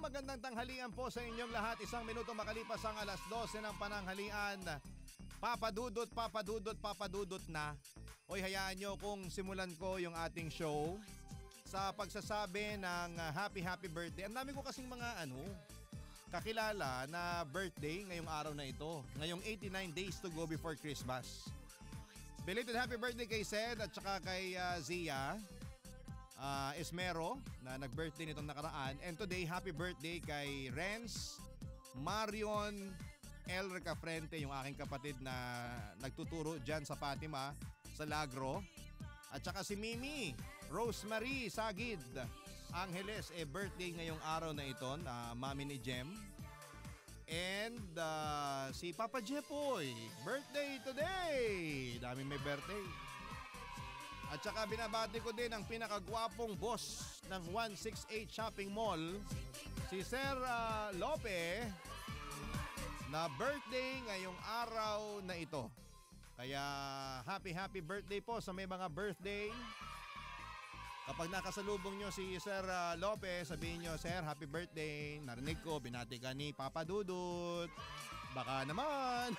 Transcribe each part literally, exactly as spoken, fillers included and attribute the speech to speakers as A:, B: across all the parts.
A: magandang tanghalian po sa inyong lahat. Isang minuto makalipas ang alas dose ng pananghalian. Papadudot, papadudot, papadudot na. Hoy, hayaan nyo kung simulan ko yung ating show sa pagsasabi ng uh, happy happy birthday. Ang dami ko kasing mga ano, kakilala na birthday ngayong araw na ito. Ngayong eighty-nine days to go before Christmas. Belated happy birthday kay Sed at saka kay uh, Zia uh, Esmero na nag-birthday nitong nakaraan. And today, happy birthday kay Renz Marion El Recafrente, yung aking kapatid na nagtuturo dyan sa Fatima, sa Lagro. At saka si Mimi Rosemary Sagid Angeles, eh birthday ngayong araw na ito, na mami ni Jem. And uh, si Papa Jepoy, birthday today. Dami may birthday. At saka binabati ko din ang pinakagwapong boss ng one sixty-eight Shopping Mall, si Sir uh, Lope, na birthday ngayong araw na ito. Kaya happy happy birthday po sa may mga birthday. Kapag nakasalubong nyo si Sir uh, Lope, sabihin nyo, Sir, happy birthday. Narinig ko, binati ka ni Papa Dudut. Baka naman.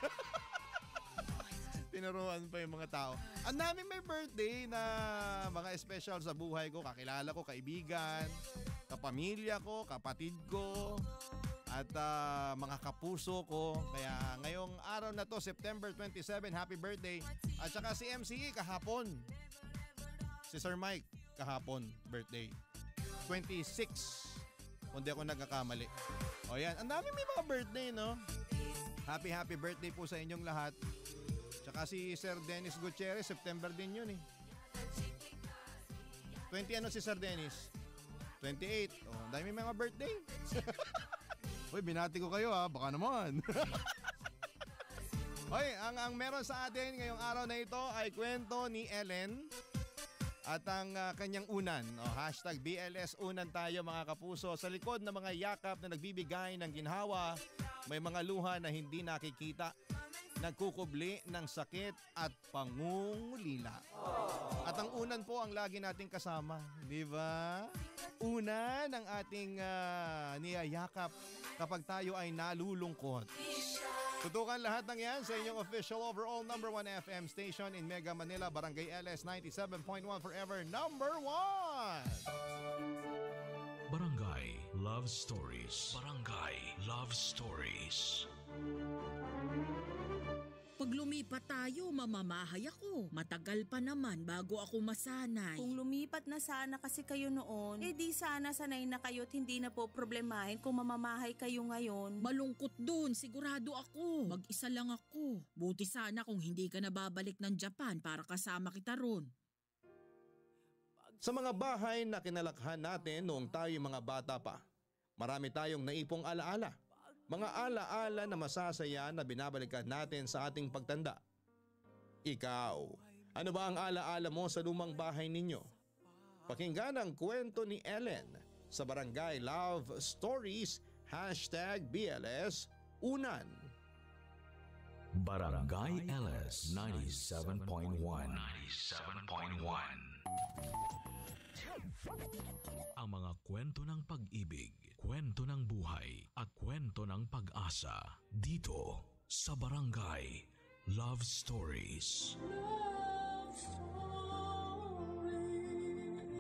A: Tinuruan pa yung mga tao. Ang dami may birthday na mga special sa buhay ko. Kakilala ko, kaibigan, kapamilya ko, kapatid ko, at uh, mga kapuso ko. Kaya ngayong araw na to, September twenty-seven, happy birthday. At saka si M C E kahapon. Si Sir Mike kahapon, birthday. twenty-six, kung di ako nagkakamali. O yan, ang dami may mga birthday, no? Happy happy birthday po sa inyong lahat. Tsaka si Sir Dennis Gutierrez, September din yun eh. twenty ano si Sir Dennis? twenty-eight. O, ang dami may mga birthday. Uy, binati ko kayo ha, baka naman. Hoy, ang, ang meron sa atin ngayong araw na ito ay kwento ni Ellen at ang uh, kanyang unan. O, hashtag B L S unan tayo mga kapuso. Sa likod ng mga yakap na nagbibigay ng ginhawa, may mga luha na hindi nakikita, nagkukubli ng sakit at pangungulila. At ang unan po ang lagi nating kasama, di ba? Unan ang ating uh, niyayakap kapag tayo ay nalulungkot. Tutukan lahat ng yan sa inyong official overall number one F M station in Mega Manila, Barangay L S ninety-seven point one, forever number one.
B: Barangay Love Stories. Barangay Love Stories.
C: Pag lumipat tayo, mamamahay ako. Matagal pa naman bago ako masanay.
D: Kung lumipat na sana kasi kayo noon, eh di sana sanay na kayo at hindi na po problemahin kung mamamahay kayo ngayon.
C: Malungkot dun, sigurado ako. Mag-isa lang ako. Buti sana kung hindi ka na babalik ng Japan para kasama kita ron.
A: Sa mga bahay na kinalakhan natin noong tayo mga bata pa, marami tayong naipong alaala. Mga alaala na masasaya na binabalikan natin sa ating pagtanda. Ikaw, ano ba ang alaala mo sa lumang bahay ninyo? Pakinggan ang kwento ni Ellen sa Barangay Love Stories, hashtag B L S unan.
B: Barangay L S ninety-seven point one. ninety-seven point one. Ang mga kwento ng pag-ibig, kwento ng buhay at kwento ng pag-asa dito sa Barangay Love Stories. Love Stories.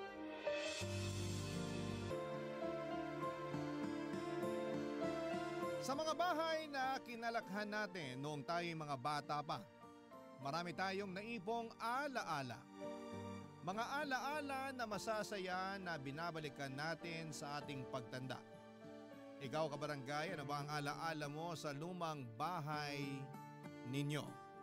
A: Sa mga bahay na kinalakhan natin noong tayo mga bata pa, marami tayong naipong alaala. Mga alaala na masasaya na binabalikan natin sa ating pagtanda. Ikaw kabarangay, ano ba ang alaala mo sa lumang bahay ninyo?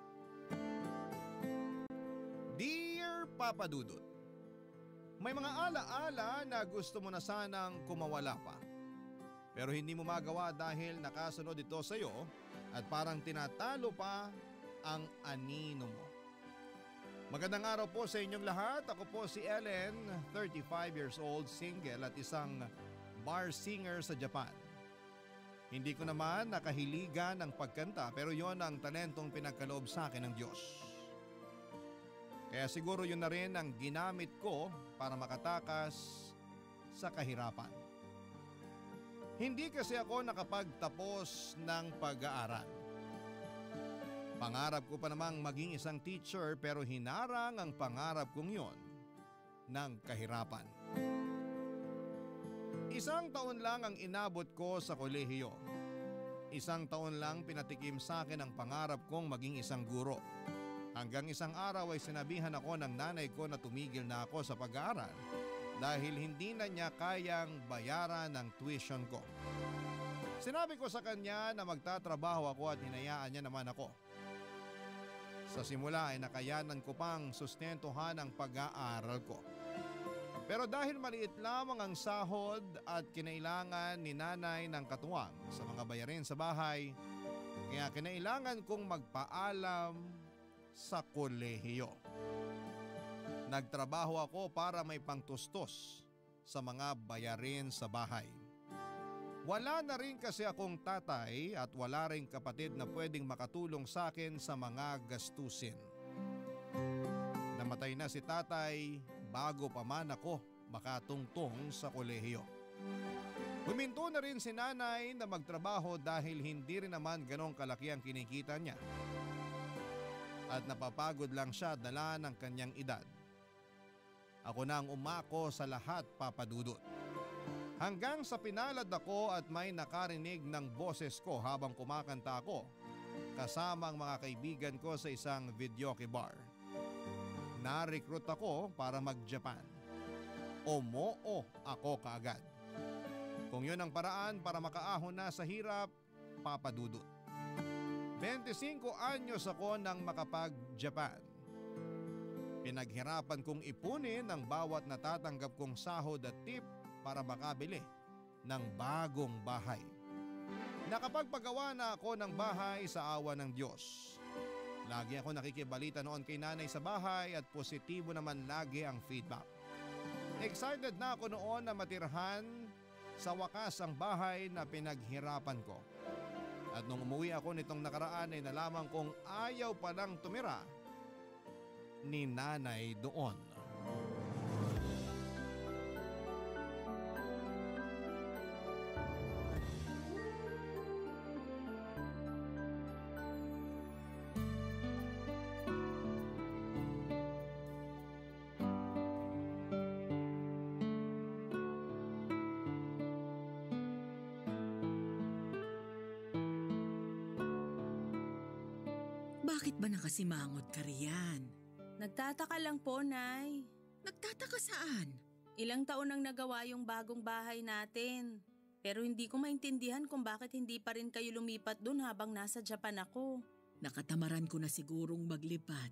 A: Dear Papa Dudut, may mga alaala na gusto mo na sanang kumawala pa. Pero hindi mo magawa dahil nakasunod ito sa iyo at parang tinatalo pa ang anino mo. Magandang araw po sa inyong lahat. Ako po si Ellen, thirty-five years old, single at isang bar singer sa Japan. Hindi ko naman nakahiligan ng pagkanta pero yon ang talentong pinagkaloob sa akin ng Diyos. Kaya siguro yun na rin ang ginamit ko para makatakas sa kahirapan. Hindi kasi ako nakapagtapos ng pag-aaral. Pangarap ko pa namang maging isang teacher pero hinarang ang pangarap kong yon ng kahirapan. Isang taon lang ang inabot ko sa kolehiyo. Isang taon lang pinatikim sa akin ang pangarap kong maging isang guro. Hanggang isang araw ay sinabihan ako ng nanay ko na tumigil na ako sa pag-aaral dahil hindi na niya kayang bayaran ang tuition ko. Sinabi ko sa kanya na magtatrabaho ako at hinayaan niya naman ako. Sa simula ay nakayanan ko pang sustentuhan ang pag-aaral ko. Pero dahil maliit lamang ang sahod at kinailangan ni nanay ng katuwang sa mga bayarin sa bahay, kaya kinailangan kong magpaalam sa kolehiyo. Nagtrabaho ako para may pangtustos sa mga bayarin sa bahay. Wala na rin kasi akong tatay at wala rin kapatid na pwedeng makatulong sa akin sa mga gastusin. Namatay na si tatay bago pa man ako makatungtong sa kolehiyo. Huminto na rin si nanay na magtrabaho dahil hindi rin naman ganong kalaki ang kinikita niya. At napapagod lang siya dala ng kanyang edad. Ako na ang umako sa lahat, Papa Dudut. Hanggang sa pinalad ako at may nakarinig ng boses ko habang kumakanta ako kasama ang mga kaibigan ko sa isang videoke bar. Na-recruit ako para mag-Japan. Umoo ako kaagad. Kung yun ang paraan para makaahon na sa hirap, Papa Dudut. twenty-five anyos ako nang makapag-Japan. Pinaghirapan kong ipunin ang bawat natatanggap kong sahod at tip para makabili ng bagong bahay. Nakapagpagawa na ako ng bahay sa awa ng Diyos. Lagi ako nakikibalita noon kay nanay sa bahay at positibo naman lagi ang feedback. Excited na ako noon na matirhan sa wakas ang bahay na pinaghirapan ko. At nung umuwi ako nitong nakaraan ay nalaman kong ayaw palang tumira ni nanay doon.
C: Bakit ba nakasimangot ka riyan?
D: Nagtataka lang po, Nay.
C: Nagtataka saan?
D: Ilang taon nang nagawa yung bagong bahay natin. Pero hindi ko maintindihan kung bakit hindi pa rin kayo lumipat dun habang nasa Japan ako.
C: Nakatamaran ko na sigurong maglipat.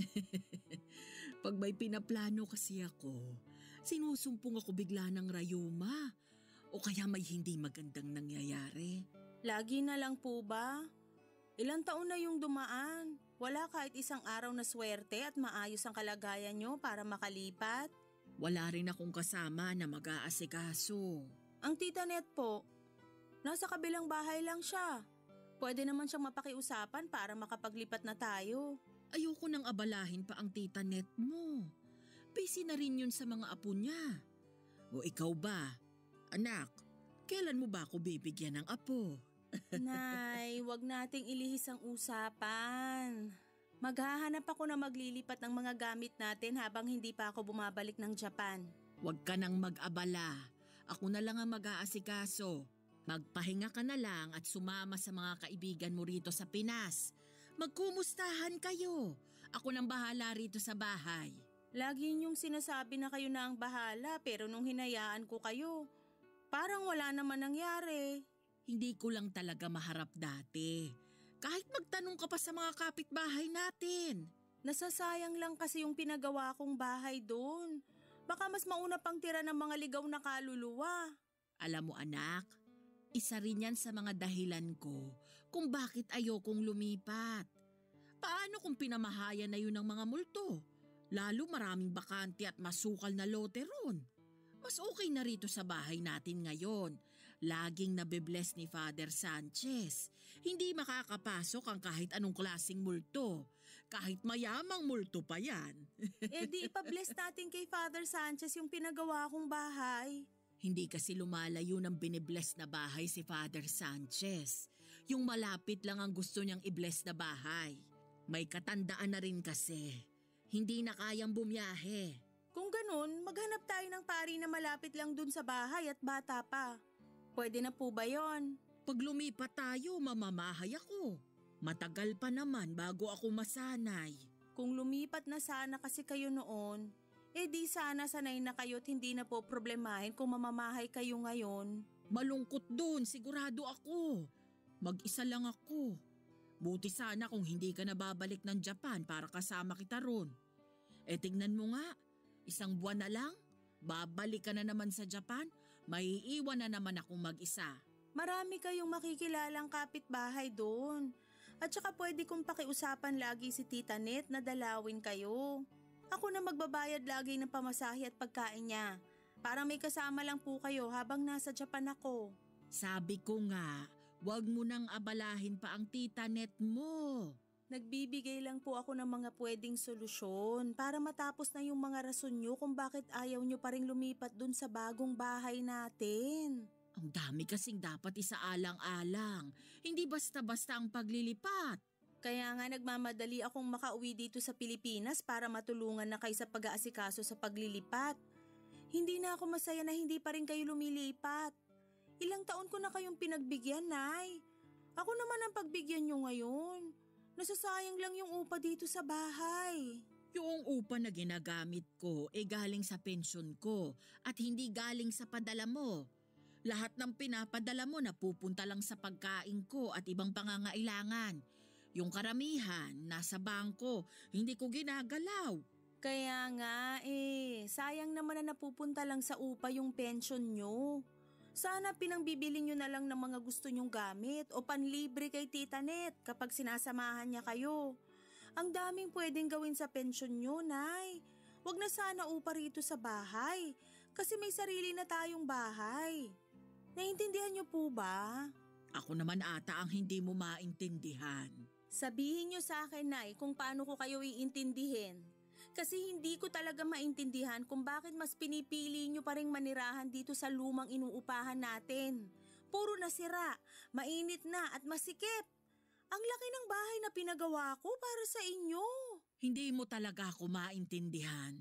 C: Pag may pinaplano kasi ako, sinusumpong ako bigla ng rayuma o kaya may hindi magandang nangyayari.
D: Lagi na lang po ba? Ilang taon na yung dumaan. Wala kahit isang araw na swerte at maayos ang kalagayan nyo para makalipat?
C: Wala rin akong kasama na mag-aasikaso.
D: Ang tita Net po, nasa kabilang bahay lang siya. Pwede naman siyang mapakiusapan para makapaglipat na tayo.
C: Ayoko nang abalahin pa ang tita Net mo. Busy na rin yun sa mga apo niya. O ikaw ba? Anak, kailan mo ba ako bibigyan ng apo?
D: Nay, wag nating ilihis ang usapan. Maghahanap ako na maglilipat ng mga gamit natin habang hindi pa ako bumabalik ng Japan.
C: Huwag ka nang mag-abala. Ako na lang ang mag-aasikaso. Magpahinga ka na lang at sumama sa mga kaibigan mo rito sa Pinas. Magkumustahan kayo. Ako nang bahala rito sa bahay.
D: Lagi niyong sinasabi na kayo na ang bahala pero nung hinayaan ko kayo, parang wala naman nangyari.
C: Hindi ko lang talaga maharap dati. Kahit magtanong ka pa sa mga kapitbahay natin.
D: Nasasayang lang kasi yung pinagawa kong bahay doon. Baka mas mauna pang tira ng mga ligaw na kaluluwa.
C: Alam mo anak, isa rin yan sa mga dahilan ko kung bakit ayokong lumipat. Paano kung pinamahayan na yun ng mga multo? Lalo maraming bakante at masukal na lote ron. Mas okay na rito sa bahay natin ngayon. Laging nabibless ni Father Sanchez. Hindi makakapasok ang kahit anong klaseng multo. Kahit mayamang multo pa yan.
D: Eh di ipabless natin kay Father Sanchez yung pinagawa kong bahay.
C: Hindi kasi lumalayo ng binibless na bahay si Father Sanchez. Yung malapit lang ang gusto niyang i-bless na bahay. May katandaan na rin kasi. Hindi na kayang bumiyahe.
D: Kung ganun, maghanap tayo ng pari na malapit lang dun sa bahay at bata pa. Pwede na po ba yon?
C: Pag lumipat tayo, mamamahay ako. Matagal pa naman bago ako masanay.
D: Kung lumipat na sana kasi kayo noon, eh di sana sanay na kayo't hindi na po problemahin kung mamamahay kayo ngayon.
C: Malungkot dun, sigurado ako. Mag-isa lang ako. Buti sana kung hindi ka na babalik ng Japan para kasama kita ron. Eh tignan mo nga, isang buwan na lang, babalik ka na naman sa Japan, may iiwan na naman akong mag-isa.
D: Marami kayong makikilalang kapitbahay doon. At saka pwede kong pakiusapan lagi si Tita Net na dalawin kayo. Ako na magbabayad lagi ng pamasahe at pagkain niya. Para may kasama lang po kayo habang nasa Japan ako.
C: Sabi ko nga, wag mo nang abalahin pa ang Tita Net mo.
D: Nagbibigay lang po ako ng mga pwedeng solusyon para matapos na yung mga rason nyo kung bakit ayaw nyo pa rin lumipat dun sa bagong bahay natin.
C: Ang dami kasing dapat isaalang-alang. Hindi basta-basta ang paglilipat.
D: Kaya nga nagmamadali akong makauwi dito sa Pilipinas para matulungan na kayo sa pag-aasikaso sa paglilipat. Hindi na ako masaya na hindi pa rin kayo lumilipat. Ilang taon ko na kayong pinagbigyan, Nay. Ako naman ang pagbigyan nyo ngayon. Nasasayang lang yung upa dito sa bahay.
C: Yung upa na ginagamit ko ay galing sa pensyon ko at hindi galing sa padala mo. Lahat ng pinapadala mo napupunta lang sa pagkain ko at ibang pangangailangan. Yung karamihan, nasa bangko, hindi ko ginagalaw.
D: Kaya nga eh, sayang naman na napupunta lang sa upa yung pension nyo. Sana pinangbibili nyo na lang ng mga gusto nyong gamit o panlibre kay Tita Net kapag sinasamahan niya kayo. Ang daming pwedeng gawin sa pension nyo, Nay. Huwag na sana upa rito sa bahay kasi may sarili na tayong bahay. Naintindihan niyo po ba?
C: Ako naman ata ang hindi mo maintindihan.
D: Sabihin niyo sa akin, Nay, kung paano ko kayo iintindihin. Kasi hindi ko talaga maintindihan kung bakit mas pinipili niyo pa rin manirahan dito sa lumang inuupahan natin. Puro nasira, mainit na at masikip. Ang laki ng bahay na pinagawa ko para sa inyo.
C: Hindi mo talaga ako maintindihan.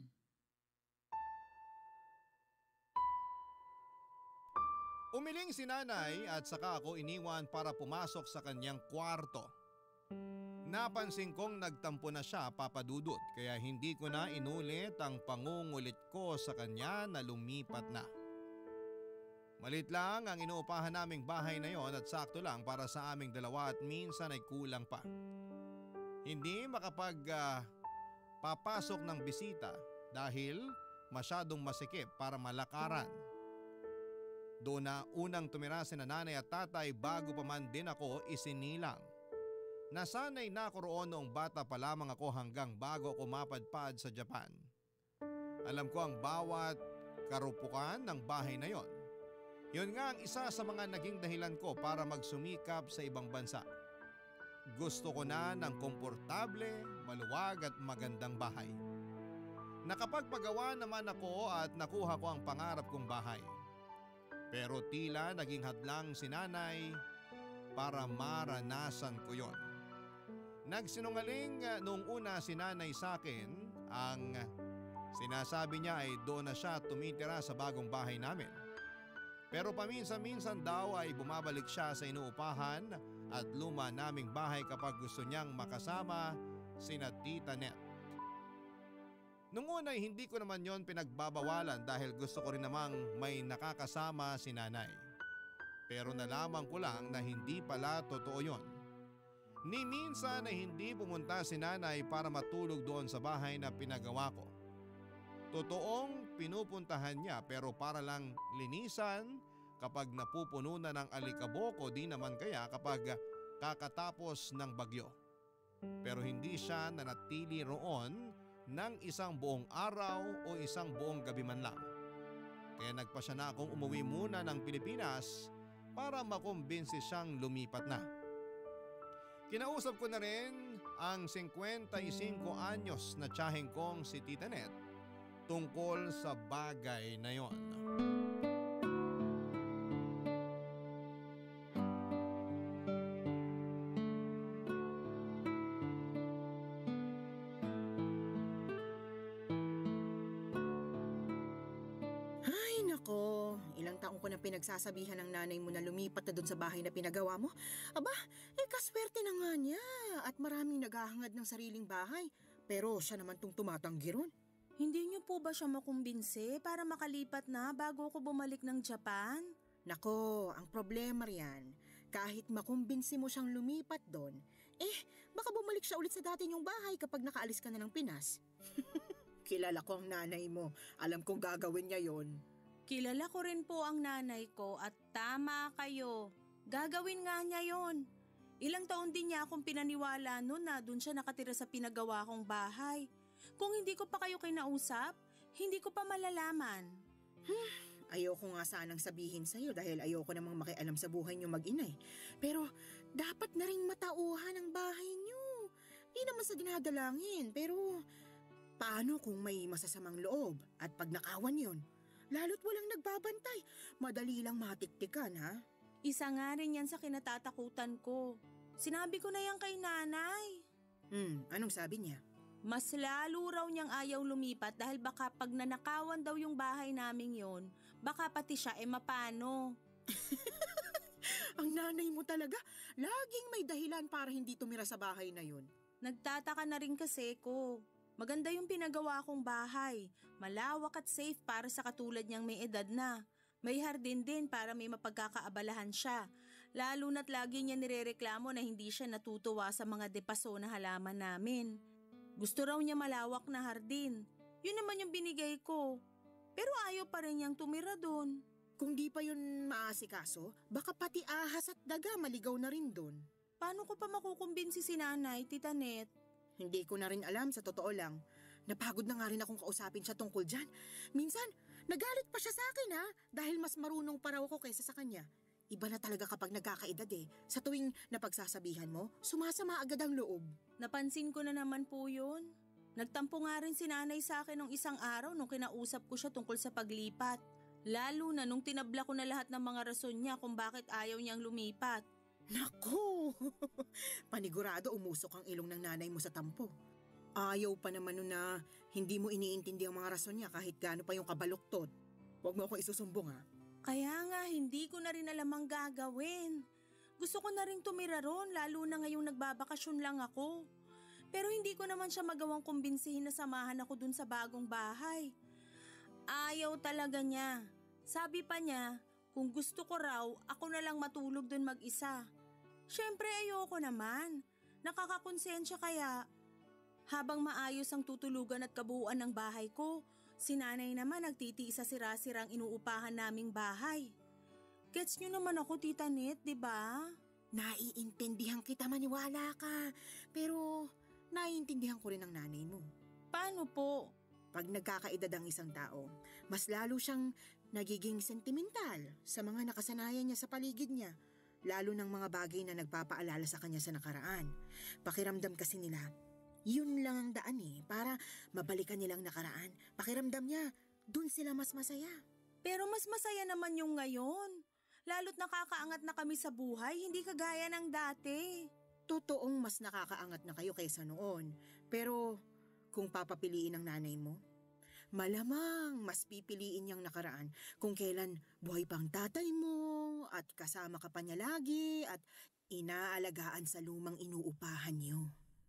A: Umiling si nanay at saka ako iniwan para pumasok sa kanyang kwarto. Napansin kong nagtampo na siya, Papa Dudut, kaya hindi ko na inulit ang pangungulit ko sa kanya na lumipat na. Malit lang ang inuupahan naming bahay na yon at sakto lang para sa aming dalawa at minsan ay kulang pa. Hindi makapag uh, papasok ng bisita dahil masyadong masikip para malakaran. Doon na unang tumira si nanay at tatay bago pa man din ako isinilang. Nasanay na ako roon noong bata pa lamang ako hanggang bago ako mapadpad sa Japan. Alam ko ang bawat karupukan ng bahay na yon. Yun nga ang isa sa mga naging dahilan ko para magsumikap sa ibang bansa. Gusto ko na ng komportable, maluwag at magandang bahay. Nakapagpagawa naman ako at nakuha ko ang pangarap kong bahay. Pero tila naging hadlang si nanay para maranasan ko yon. Nagsinungaling noong una si nanay sa akin. Ang sinasabi niya ay doon na siya tumitira sa bagong bahay namin. Pero paminsan-minsan daw ay bumabalik siya sa inuupahan at luma naming bahay kapag gusto niyang makasama sina Tita Net. Nung una ay hindi ko naman yon pinagbabawalan dahil gusto ko rin namang may nakakasama si nanay. Pero nalaman ko lang na hindi pala totoo yon. Ni minsan ay hindi pumunta si nanay para matulog doon sa bahay na pinagawa ko. Totoong pinupuntahan niya pero para lang linisan kapag napupuno na ng alikabok o di naman kaya kapag kakatapos ng bagyo. Pero hindi siya nanatili roon ng isang buong araw o isang buong gabi man lang. Kaya nagpasya na akong umuwi muna ng Pilipinas para makumbinsi siyang lumipat na. Kinausap ko na rin ang fifty-five anyos na tiyaheng kong si Tita Net tungkol sa bagay na yon.
E: Nako, ilang taong ko na pinagsasabihan ng nanay mo na lumipat na doon sa bahay na pinagawa mo. Aba, eh kaswerte na nga niya at maraming naghahangad ng sariling bahay. Pero siya naman tong tumatanggi ron.
D: Hindi niyo po ba siya makumbinse para makalipat na bago ako bumalik ng Japan?
E: Nako, ang problema riyan, kahit makumbinsi mo siyang lumipat doon, eh baka bumalik siya ulit sa dati niyong bahay kapag nakaalis ka na ng Pinas. Kilala ko ang nanay mo, alam kong gagawin niya yon.
D: Kilala ko rin po ang nanay ko at tama kayo. Gagawin nga niya yon. Ilang taon din niya akong pinaniwala noon na doon siya nakatira sa pinagawa kong bahay. Kung hindi ko pa kayo kinausap, hindi ko pa malalaman.
E: Hmm, ayoko nga sanang sabihin sa'yo dahil ayoko namang makialam sa buhay niyo mag-inay. Pero dapat na rin matauhan ang bahay niyo. Di naman sa dinadalangin, pero paano kung may masasamang loob at pag nakawan yon? Lalo't walang nagbabantay, madali lang matiktikan ha?
D: Isa nga rin yan sa kinatatakutan ko. Sinabi ko na yan kay nanay.
E: Hmm, anong sabi niya?
D: Mas lalo raw niyang ayaw lumipat dahil baka pag nanakawan daw yung bahay naming yon, baka pati siya e mapano.
E: Ang nanay mo talaga, laging may dahilan para hindi tumira sa bahay na yun.
D: Nagtataka na rin kasi ko. Maganda yung pinagawa kong bahay. Malawak at safe para sa katulad niyang may edad na. May hardin din para may mapagkakaabalahan siya. Lalo na't lagi niya nirereklamo na hindi siya natutuwa sa mga depaso na halaman namin. Gusto raw niya malawak na hardin. Yun naman yung binigay ko. Pero ayaw pa rin niyang tumira doon.
E: Kung di pa yun maasikaso, baka pati ahas at daga maligaw na rin doon.
D: Paano ko pa makukumbinsi si nanay, Tita Net?
E: Hindi ko na rin alam, sa totoo lang. Napagod na nga rin akong kausapin siya tungkol dyan. Minsan, nagalit pa siya sa akin ha, dahil mas marunong pa raw ako kaysa sa kanya. Iba na talaga kapag nagkakaedad eh. Sa tuwing napagsasabihan mo, sumasama agad ang loob.
D: Napansin ko na naman po yun. Nagtampo nga rin si nanay sa akin nung isang araw nung kinausap ko siya tungkol sa paglipat. Lalo na nung tinabla ko na lahat ng mga rason niya kung bakit ayaw niyang lumipat.
E: Naku! Panigurado umusok ang ilong ng nanay mo sa tampo. Ayaw pa naman nun na hindi mo iniintindi ang mga rason niya kahit gaano pa yung kabaluktot. Huwag mo akong isusumbong ha.
D: Kaya nga hindi ko na rin alam ang gagawin. Gusto ko na rin tumira ron lalo na ngayong nagbabakasyon lang ako. Pero hindi ko naman siya magawang kumbinsihin na samahan ako dun sa bagong bahay. Ayaw talaga niya. Sabi pa niya, kung gusto ko raw, ako na lang matulog dun mag-isa. Siyempre ayoko naman. Nakakakonsensya kaya. Habang maayos ang tutulugan at kabuuan ng bahay ko, si nanay naman nagtitiis sa sira-sirang inuupahan naming bahay. Gets niyo naman ako, Tita Net, di ba?
E: Naiintindihan kita, maniwala ka. Pero naiintindihan ko rin ang nanay mo.
D: Paano po?
E: Pag nagkakaedad ang isang tao, mas lalo siyang nagiging sentimental sa mga nakasanayan niya sa paligid niya. Lalo ng mga bagay na nagpapaalala sa kanya sa nakaraan. Pakiramdam kasi nila, yun lang ang daan eh, para mabalikan nilang nakaraan. Pakiramdam niya, dun sila mas masaya.
D: Pero mas masaya naman yung ngayon. Lalo't nakakaangat na kami sa buhay, hindi kagaya ng dati.
E: Totoong mas nakakaangat na kayo kaysa noon. Pero kung papapiliin ng nanay mo, malamang mas pipiliin niyang nakaraan kung kailan buhay pang tatay mo at kasama ka pa niya lagi at inaalagaan sa lumang inuupahan niyo.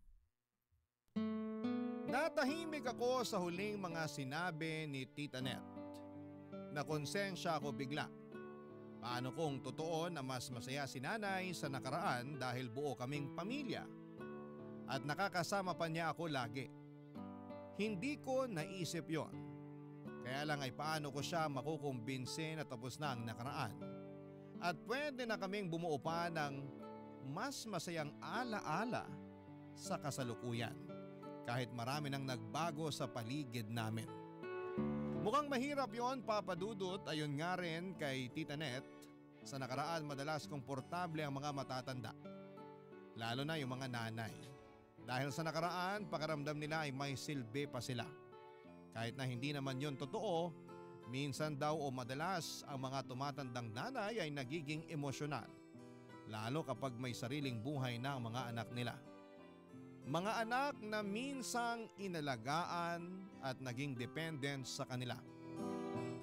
A: Natahimik ako sa huling mga sinabi ni Tita Net. Nakonsensya ako bigla. Paano kung totoo na mas masaya si nanay sa nakaraan dahil buo kaming pamilya at nakakasama pa niya ako lagi? Hindi ko naisip yon. Kaya lang ay paano ko siya makukumbinse na tapos na ang nakaraan at pwede na kaming bumuo pa ng mas masayang ala-ala sa kasalukuyan kahit marami nang nagbago sa paligid namin. Mukhang mahirap yon, Papa Dudut, ayon nga rin kay Tita Net. Sa nakaraan madalas komportable ang mga matatanda, lalo na yung mga nanay. Dahil sa nakaraan, pakiramdam nila ay may silbi pa sila. Kahit na hindi naman yon totoo, minsan daw o madalas ang mga tumatandang nanay ay nagiging emosyonal. Lalo kapag may sariling buhay na ang mga anak nila. Mga anak na minsang inalagaan at naging dependent sa kanila.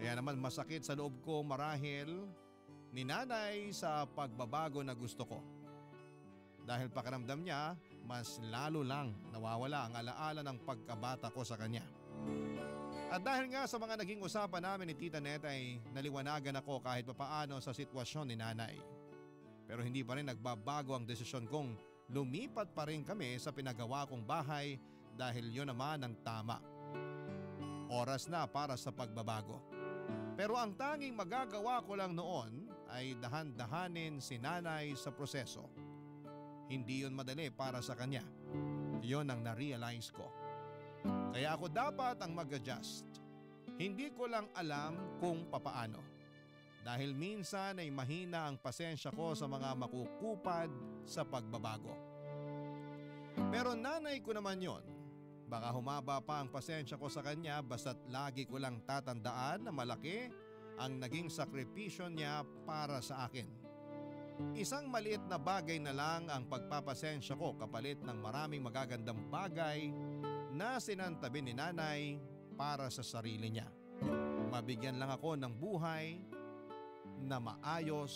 A: Kaya naman masakit sa loob ko marahil ni nanay sa pagbabago na gusto ko. Dahil pakiramdam niya, mas lalo lang nawawala ang alaala ng pagkabata ko sa kanya. At dahil nga sa mga naging usapan namin ni Tita Net ay naliwanagan ako kahit papaano sa sitwasyon ni nanay. Pero hindi pa rin nagbabago ang desisyon kong lumipat pa rin kami sa pinagawa kong bahay dahil yun naman ang tama. Oras na para sa pagbabago. Pero ang tanging magagawa ko lang noon ay dahan-dahanin si nanay sa proseso. Hindi yun madali para sa kanya. Yun ang na-realize ko. Kaya ako dapat ang mag-adjust. Hindi ko lang alam kung papaano. Dahil minsan ay mahina ang pasensya ko sa mga makukupad sa pagbabago. Pero nanay ko naman yon. Baka humaba pa ang pasensya ko sa kanya basta't lagi ko lang tatandaan na malaki ang naging sakripisyo niya para sa akin. Isang maliit na bagay na lang ang pagpapasensya ko kapalit ng maraming magagandang bagay na sinantabi ni nanay para sa sarili niya. Mabigyan lang ako ng buhay na maayos.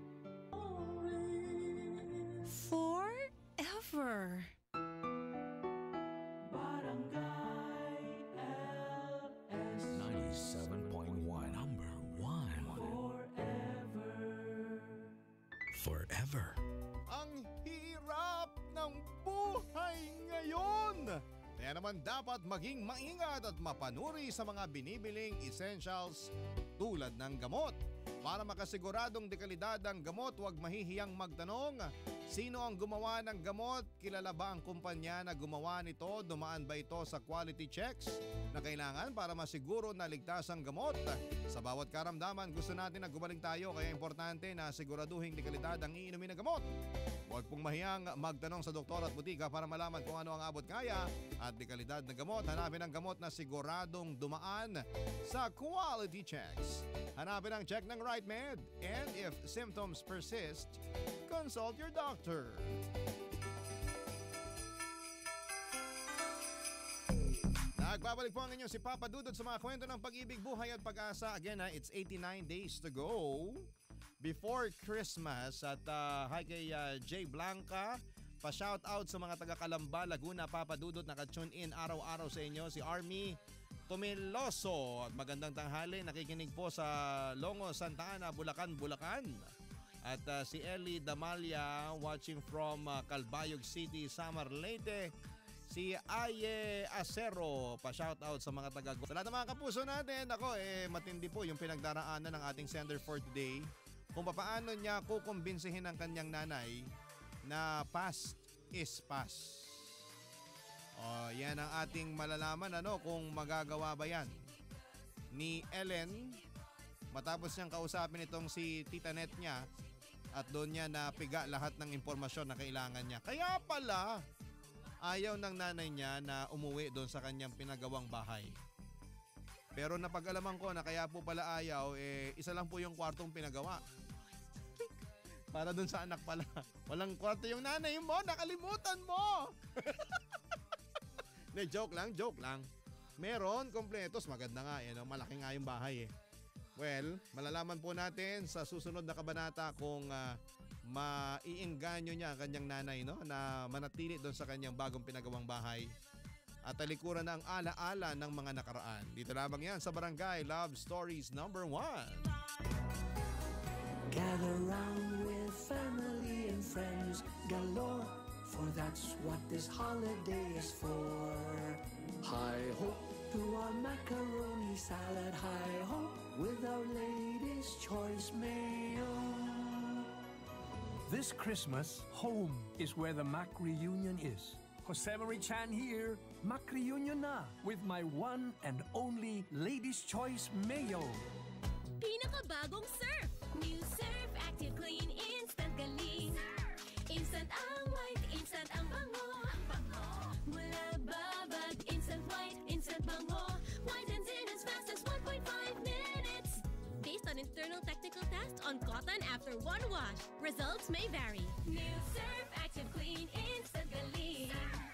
D: Forever.
B: ninety-seven point one. Number one. Forever.
A: Ang hirap ng buhay ngayon! Kaya naman dapat maging maingat at mapanuri sa mga binibiling essentials tulad ng gamot. Para makasiguradong dekalidad ang gamot, huwag mahihiyang magtanong, sino ang gumawa ng gamot? Kilala ba ang kumpanya na gumawa nito? Dumaan ba ito sa quality checks na kailangan para masiguro na ligtas ang gamot? Sa bawat karamdaman, gusto natin na gumaling tayo, kaya importante na siguraduhin dekalidad ang iinumin na gamot. Huwag pong mahiyang magtanong sa doktor at butika para malaman kung ano ang abot kaya at dekalidad na gamot. Hanapin ang gamot na siguradong dumaan sa quality checks. Hanapin ang check ng RightMed, and if symptoms persist, consult your doctor. Nagbabalik po ang inyong si Papa Dudut sa mga kwento ng pag-ibig, buhay at pag-asa. Again, ha, it's eighty-nine days to go before Christmas. At uh, hi kay uh, Jay Blanca, pa-shout out sa mga taga Calamba, Laguna, Papa Dudut, naka-tune in araw-araw sa inyo. Si Army Tumiloso, at magandang tanghali, nakikinig po sa Longo, Santa Ana, Bulacan, Bulacan. At uh, si Ellie Damalia watching from uh, Calbayog City, Samar, Leyte. Si Aye Acero, pa-shoutout sa mga taga. Sa lahat ng mga kapuso natin, ako eh matindi po yung pinagdaraanan ng ating sender for today. Kung paano niya kukumbinsihin ang kanyang nanay na past is past. O, yan ang ating malalaman ano kung magagawa ba yan ni Ellen matapos niyang kausapin itong si Tita Net niya at doon niya napiga lahat ng impormasyon na kailangan niya. Kaya pala ayaw ng nanay niya na umuwi doon sa kanyang pinagawang bahay. Pero napag-alaman ko na kaya po pala ayaw, eh, isa lang po yung kwartong pinagawa. Para doon sa anak pala. Walang kwarto yung nanay mo, nakalimutan mo! Ne, joke lang, joke lang. Meron, kompletos, maganda nga, eh, no? Malaki nga yung bahay eh. Well, malalaman po natin sa susunod na kabanata kung uh, maiingganyo niya ang kanyang nanay, no? Na manatili doon sa kanyang bagong pinagawang bahay. At talikuran na ang alaala ng mga nakaraan. Dito lamang yan sa Barangay Love Stories number one.
F: Gather round with family and friends galore, for that's what this holiday is for. Hi-ho to our macaroni salad, hi-ho with our Lady's Choice Mayo.
G: This Christmas, home is where the Mac reunion is. Jose Marie Chan here, Mac reunion na with my one and only Lady's Choice Mayo.
H: Pinakabagong Surf! New Surf Active Clean Instant Galing. Instant ang white, instant ang bango. Mula babad, instant white, instant bango. Whitens in as fast as one point five minutes. Based on internal technical tests on cotton after one wash. Results may vary. New Surf Active Clean Instant Galing.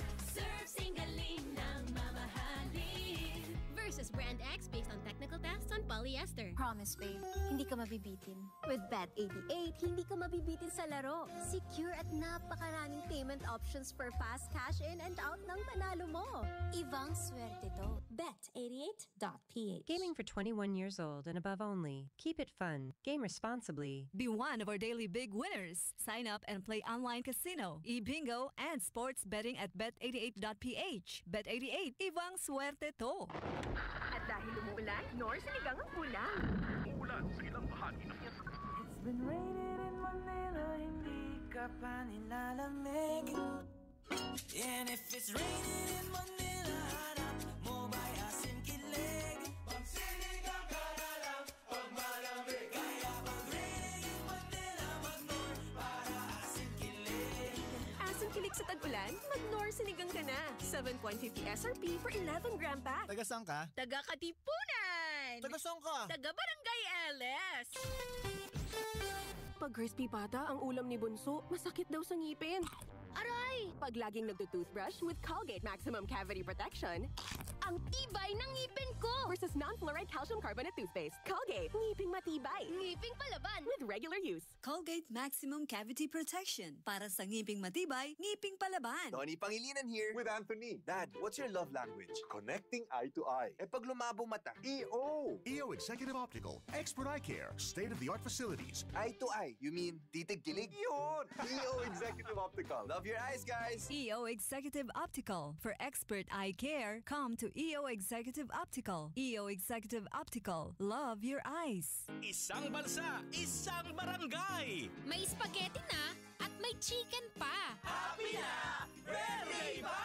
H: Surf sing galing ng mamahalin. Versus Brand X based on technical tests on polyester.
I: Promise, babe, hindi ka mabibitin. With Bet eighty-eight, hindi ka mabibitin sa laro. Secure at napakaraming payment options for fast cash in and out ng panalo mo. Ibang swerte to. Bet eighty-eight dot p h.
J: Gaming for twenty-one years old and above only. Keep it fun. Game responsibly.
K: Be one of our daily big winners. Sign up and play online casino, e-bingo, and sports betting at bet eighty-eight dot p h. Bet eighty-eight, ibang swerte to.
L: At dahil umuulan, Nor, sinigang ang ulam.
M: Umuulan sa ilang bahagi ng
F: It's been raining in Manila, hindi ka pa nilalamig. And if it's raining in Manila, harap mo ba'y asin kilig? Magsinigang ka na lang pag malamig. Kaya pag raining in Manila, mag-Nor para asin kilig.
L: Asin kilig sa tag-ulan, mag-Nor sinigang ka na. seven point five zero S R P for eleven gram pack.
A: Taga saan ka?
C: Taga Katipunan!
A: Taga saan ka?
C: Taga Barangay L S!
L: Pag crispy pata ang ulam ni Bunso, masakit daw sa ngipin. Aray! Pag laging nagdo-toothbrush with Colgate Maximum Cavity Protection, ang tibay ng ngipin ko! Versus non-fluoride calcium carbonate toothpaste. Colgate, ngiping matibay.
K: Ngiping palaban.
L: With regular use.
K: Colgate Maximum Cavity Protection. Para sa ngiping matibay, ngiping palaban.
N: Donnie Pangilinan here. With Anthony. Dad, what's your love language? Connecting eye to eye. Eh pag lumabo mata, E O.
O: E O Executive Optical. Expert eye care. State-of-the-art facilities.
N: Eye to eye. You mean titig kilig? Yun! E O Executive Optical. Love your eyes, guys.
K: E O Executive Optical. For expert eye care, come to E O Executive Optical. E O Executive Optical. Love your eyes.
P: Isang bansa, isang barangay.
H: May spaghetti na at may chicken pa.
F: Happy na! Ready ba?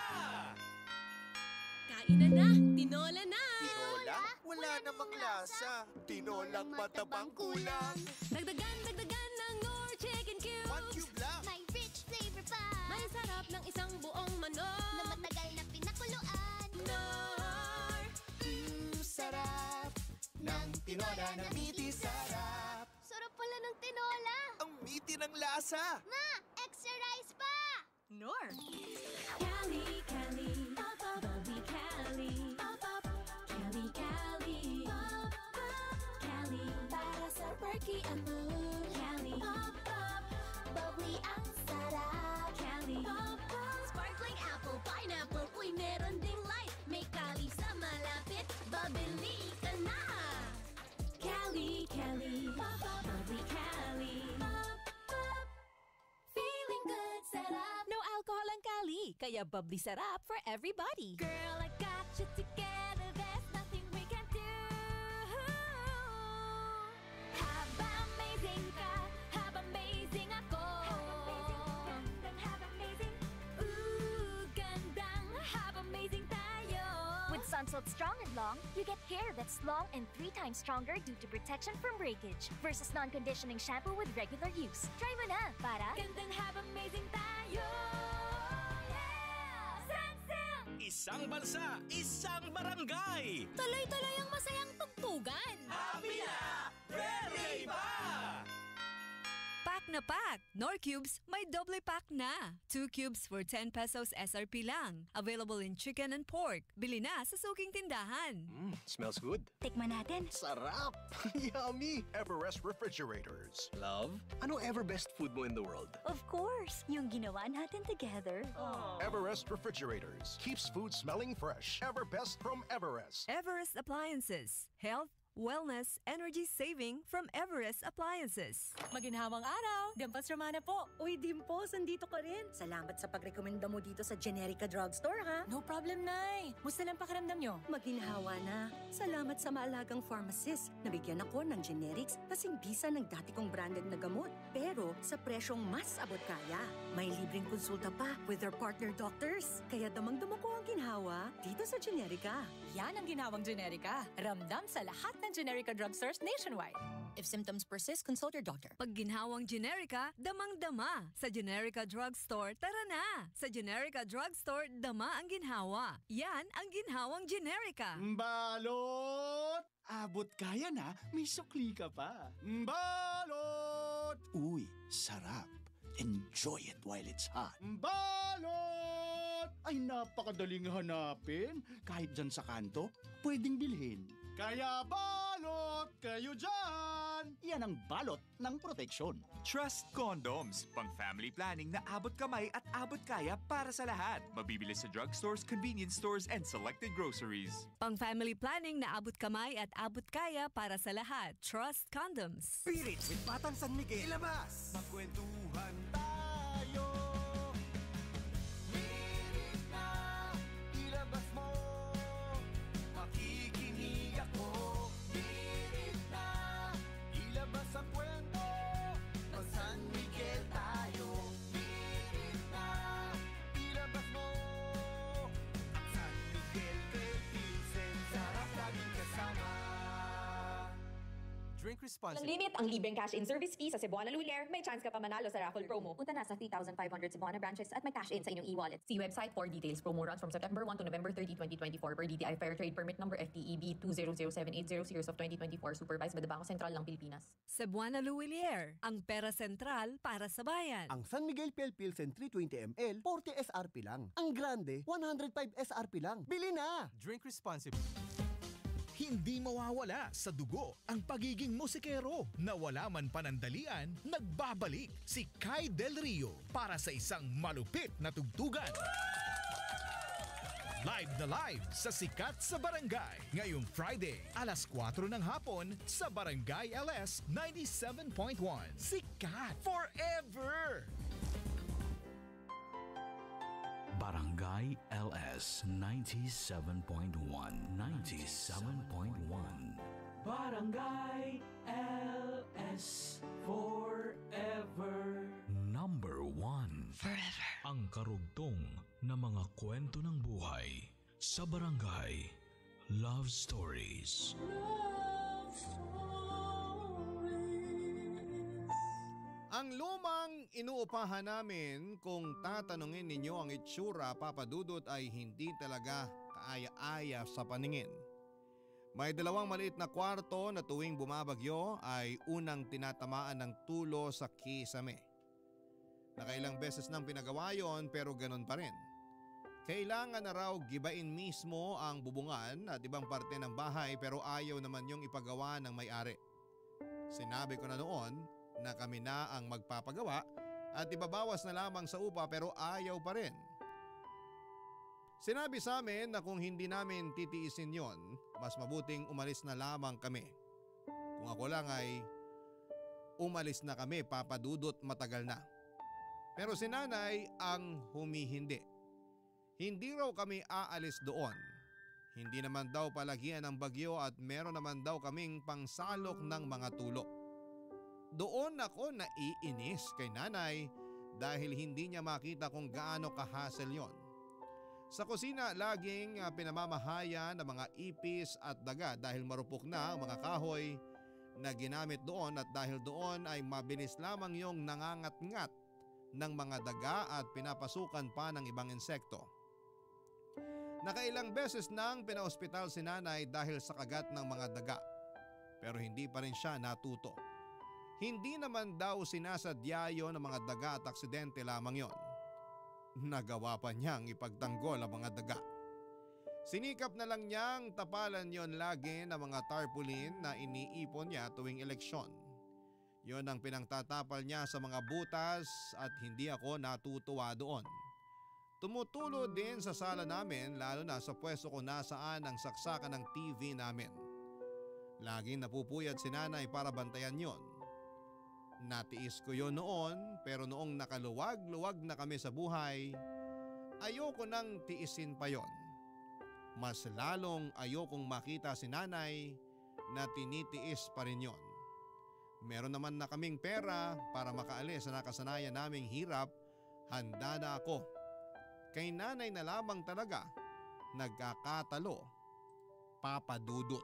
H: Kain na na, tinola na.
N: Tinola? Wala namang lasa. Tinolang matabang kulang.
H: Dagdagan, dagdagan ng Nor Chicken Cubes.
N: One cube lang.
H: May rich flavor pa. May sarap ng isang buong manok. Na matagal na pinakuluan. Nor,
N: Mmm, sarap. Ng tinola na miti sarap.
H: sarap pala ng tinola.
N: Ang miti ng lasa.
H: Ma, extra rice pa.
K: Nor.
H: Cali, Cali, pop, pop, bubbly Cali, pop, pop, Cali, Cali, pop, pop, Cali, para sa perky ang mood. Cali, pop, pop, bubbly ang sarap. Cali, pop, pop, sparkling apple, pineapple, uy, meron ding light. May Cali sa malapit, babili ka na. Cali, Cali, pop, pop, bubbly Cali, pop, pop, feeling good, sarap.
K: No alcohol ang Cali, kaya bubbly sarap for everybody.
H: Girl, I got you together, there's nothing we can do. Have amazing ka, have amazing ako. Gandang have amazing, ooh, gandang have amazing tayo.
Q: With Sunsilk Strong and Long, you get hair that's long and three times stronger due to protection from breakage versus non-conditioning shampoo with regular use. Try mo na para
H: Gandang have amazing tayo. Yeah! Sunsilk!
P: Isang bansa, isang barangay.
H: Tuloy-tuloy ang masayang tugtugan.
F: Happy na! Ready ba?
K: Pack na pack! Nor Cubes may doble pack na. Two cubes for ten pesos S R P lang. Available in chicken and pork. Bili na sa suking tindahan.
R: Mm, smells good.
Q: tikman natin.
R: Sarap! Yummy! Everest Refrigerators. Love, ano ever best food mo in the world?
Q: Of course, yung ginawa natin together.
R: Everest Refrigerators. Keeps food smelling fresh. Ever best from Everest.
K: Everest Appliances. Health, wellness, energy saving from Everest Appliances.
S: Maginhawang araw! Dimples Romana po. Uy, Dimples, andito ka rin. Salamat sa pagrekomenda mo dito sa Generica Drugstore, ha? No problem, Nay. Musta lang pakiramdam nyo? Maginhawa na. Salamat sa maalagang pharmacist. Nabigyan ako ng generics kasing bisa ng dati kong branded na gamot. Pero sa presyong mas abot kaya. May libreng konsulta pa with their partner doctors. Kaya damang-dama ko ang ginhawa dito sa Generica. Yan ang ginhawang Generica. Ramdam sa lahat ng Generica drugstores nationwide. If symptoms persist, consult your doctor.
K: Pag ginhawang Generica, damang-dama. Sa Generica Drugstore, tara na! Sa Generica Drugstore, dama ang ginhawa. Yan ang ginhawang Generica.
T: Balot! Abot kaya na, may sukli ka pa. Balot!
U: Uy, sarap. Enjoy it while it's hot.
T: Balot! Ay, napakadaling hanapin. Kahit dyan sa kanto, pwedeng bilhin. Kaya balot! Balot kayo dyan!
U: Yan ang balot ng proteksyon.
E: Trust Condoms, pang family planning na abot kamay at abot kaya para sa lahat. Mabibili sa drugstores, convenience stores, and selected groceries.
K: Pang family planning na abot kamay at abot kaya para sa lahat. Trust Condoms.
V: Spirit with Batang San Miguel. Ilabas! Magkwentuhan tayo. Spirit na ilabas mo. Makikinig ako. Spirit na ilabas ang kwento. Pag San Miguel tayo. Spirit na ilabas mo. Ang San Miguel Philippines, sarap laging kasama.
W: Drink responsibly.
X: Walang limit ang libreng cash-in service fee sa Cebuana Lulier. May chance ka pa manalo sa raffle promo. Punta na sa three thousand five hundred Cebuana branches at may cash-in sa inyong e-wallet. See website for details. Promo runs from September first to November thirtieth, twenty twenty-four per D T I Fair Trade Permit Number F T E B two zero zero seven eight zero series of twenty twenty-four, supervised by the Bangko Sentral ng Pilipinas.
K: Cebuana Lulier, ang pera sentral para sa bayan.
Y: Ang San Miguel Pale Pilsen three twenty milliliters, forty S R P lang. Ang Grande, one hundred five S R P lang. Bili na!
W: Drink responsibly.
Z: Hindi mawawala sa dugo ang pagiging musikero. Na wala man panandalian, nagbabalik si Kai Del Rio para sa isang malupit na tugtugan. Live na live sa Sikat sa Barangay ngayong Friday, alas kwatro ng hapon sa Barangay L S ninety-seven point one. Sikat forever!
B: Barangay L S ninety-seven point one. ninety-seven point one.
F: Barangay L S forever.
B: Number one.
F: Forever.
B: Ang karugtong na mga kwento ng buhay sa Barangay Love Stories.
A: Love Ang lumang inuupahan namin, kung tatanungin ninyo ang itsura, Papa Dudut, ay hindi talaga kaaya-aya sa paningin. May dalawang maliit na kwarto na tuwing bumabagyo ay unang tinatamaan ng tulo sa kisame. Nakailang beses nang pinagawa yon pero ganun pa rin. Kailangan na raw gibain mismo ang bubungan at ibang parte ng bahay pero ayaw naman yung ipagawa ng may-ari. Sinabi ko na noon na kami na ang magpapagawa at ibabawas na lamang sa upa pero ayaw pa rin. Sinabi sa amin na kung hindi namin titiisin yon, mas mabuting umalis na lamang kami. Kung ako lang ay umalis na kami, Papa Dudut, matagal na. Pero si nanay ang humihindi. Hindi raw kami aalis doon. Hindi naman daw palagian ng bagyo at meron naman daw kaming pangsalok ng mga tulo. Doon ako naiinis kay nanay dahil hindi niya makita kung gaano kahasel yon. Sa kusina laging uh, pinamamahaya ng mga ipis at daga dahil marupok na ang mga kahoy na ginamit doon at dahil doon ay mabilis lamang yung nangangat-ngat ng mga daga at pinapasukan pa ng ibang insekto. Nakailang beses nang pinaospital si nanay dahil sa kagat ng mga daga pero hindi pa rin siya natuto. Hindi naman daw sinasadya yon ng mga daga at aksidente lamang yon. Nagawa pa niyang ipagtanggol ang mga daga. Sinikap na lang niyang tapalan yon lagi ng mga tarpaulin na iniipon niya tuwing eleksyon. Yon ang pinangtatapal niya sa mga butas at hindi ako natutuwa doon. Tumutulo din sa sala namin lalo na sa pwesto ko nasaan ang saksakan ng T V namin. Laging napupuyat si nanay para bantayan yon. Natiis ko yon noon pero noong nakaluwag-luwag na kami sa buhay, ayoko nang tiisin pa yon. Mas lalong ayokong makita si nanay na tinitiis pa rin yon. Meron naman na kaming pera para makaalis sa nakasanayan naming hirap, handa na ako. Kay nanay na lamang talaga nagkakatalo, Papa Dudut.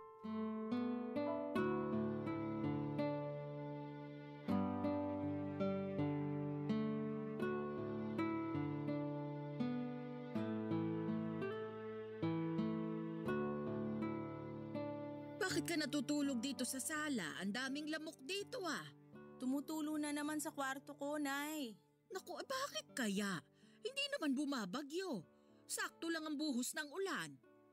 C: Bakit ka natutulog dito sa sala? Ang daming lamok dito ah.
D: Tumutulo na naman sa kwarto ko, Nay.
C: Naku, eh bakit kaya? Hindi naman bumabagyo. Sakto lang ang buhos ng ulan.